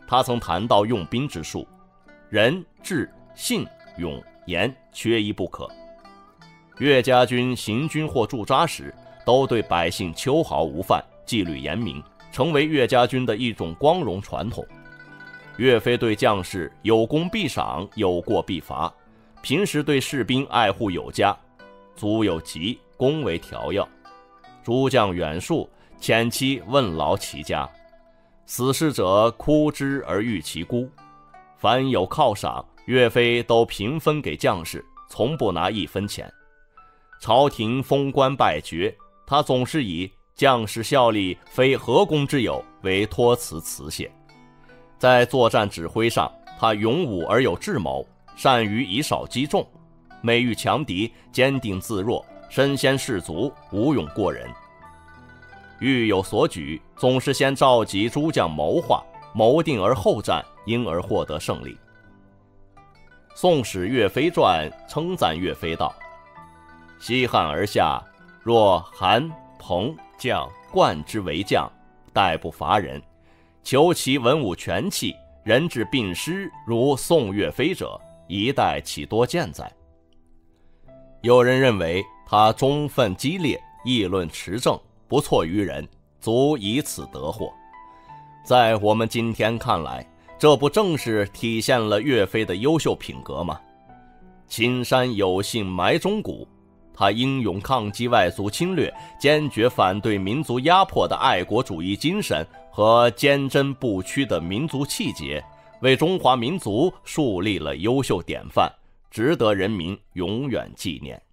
他曾谈到用兵之术，仁、智、信、勇、严缺一不可。岳家军行军或驻扎时，都对百姓秋毫无犯，纪律严明，成为岳家军的一种光荣传统。岳飞对将士有功必赏，有过必罚，平时对士兵爱护有加，卒有疾，恭为调药。诸将远戍，遣其问劳其家，死士者哭之而喻其孤。凡有犒赏，岳飞都平分给将士，从不拿一分钱。朝廷封官拜爵，他总是以将士效力非何功之有为托辞辞谢。在作战指挥上，他勇武而有智谋，善于以少击众，每遇强敌，坚定自若，身先士卒，无勇过人。欲有所举，总是先召集诸将谋划，谋定而后战，因而获得胜利。《宋史岳飞传》称赞岳飞道：西汉而下，若韩、彭、将、冠之为将，殆不乏人，求其文武全气，人至并施，如宋岳飞者，一代岂多见哉？有人认为他忠愤激烈，议论持正，不错于人，足以此得获。在我们今天看来，这不正是体现了岳飞的优秀品格吗？青山有幸埋忠骨，他英勇抗击外族侵略，坚决反对民族压迫的爱国主义精神和坚贞不屈的民族气节，为中华民族树立了优秀典范，值得人民永远纪念。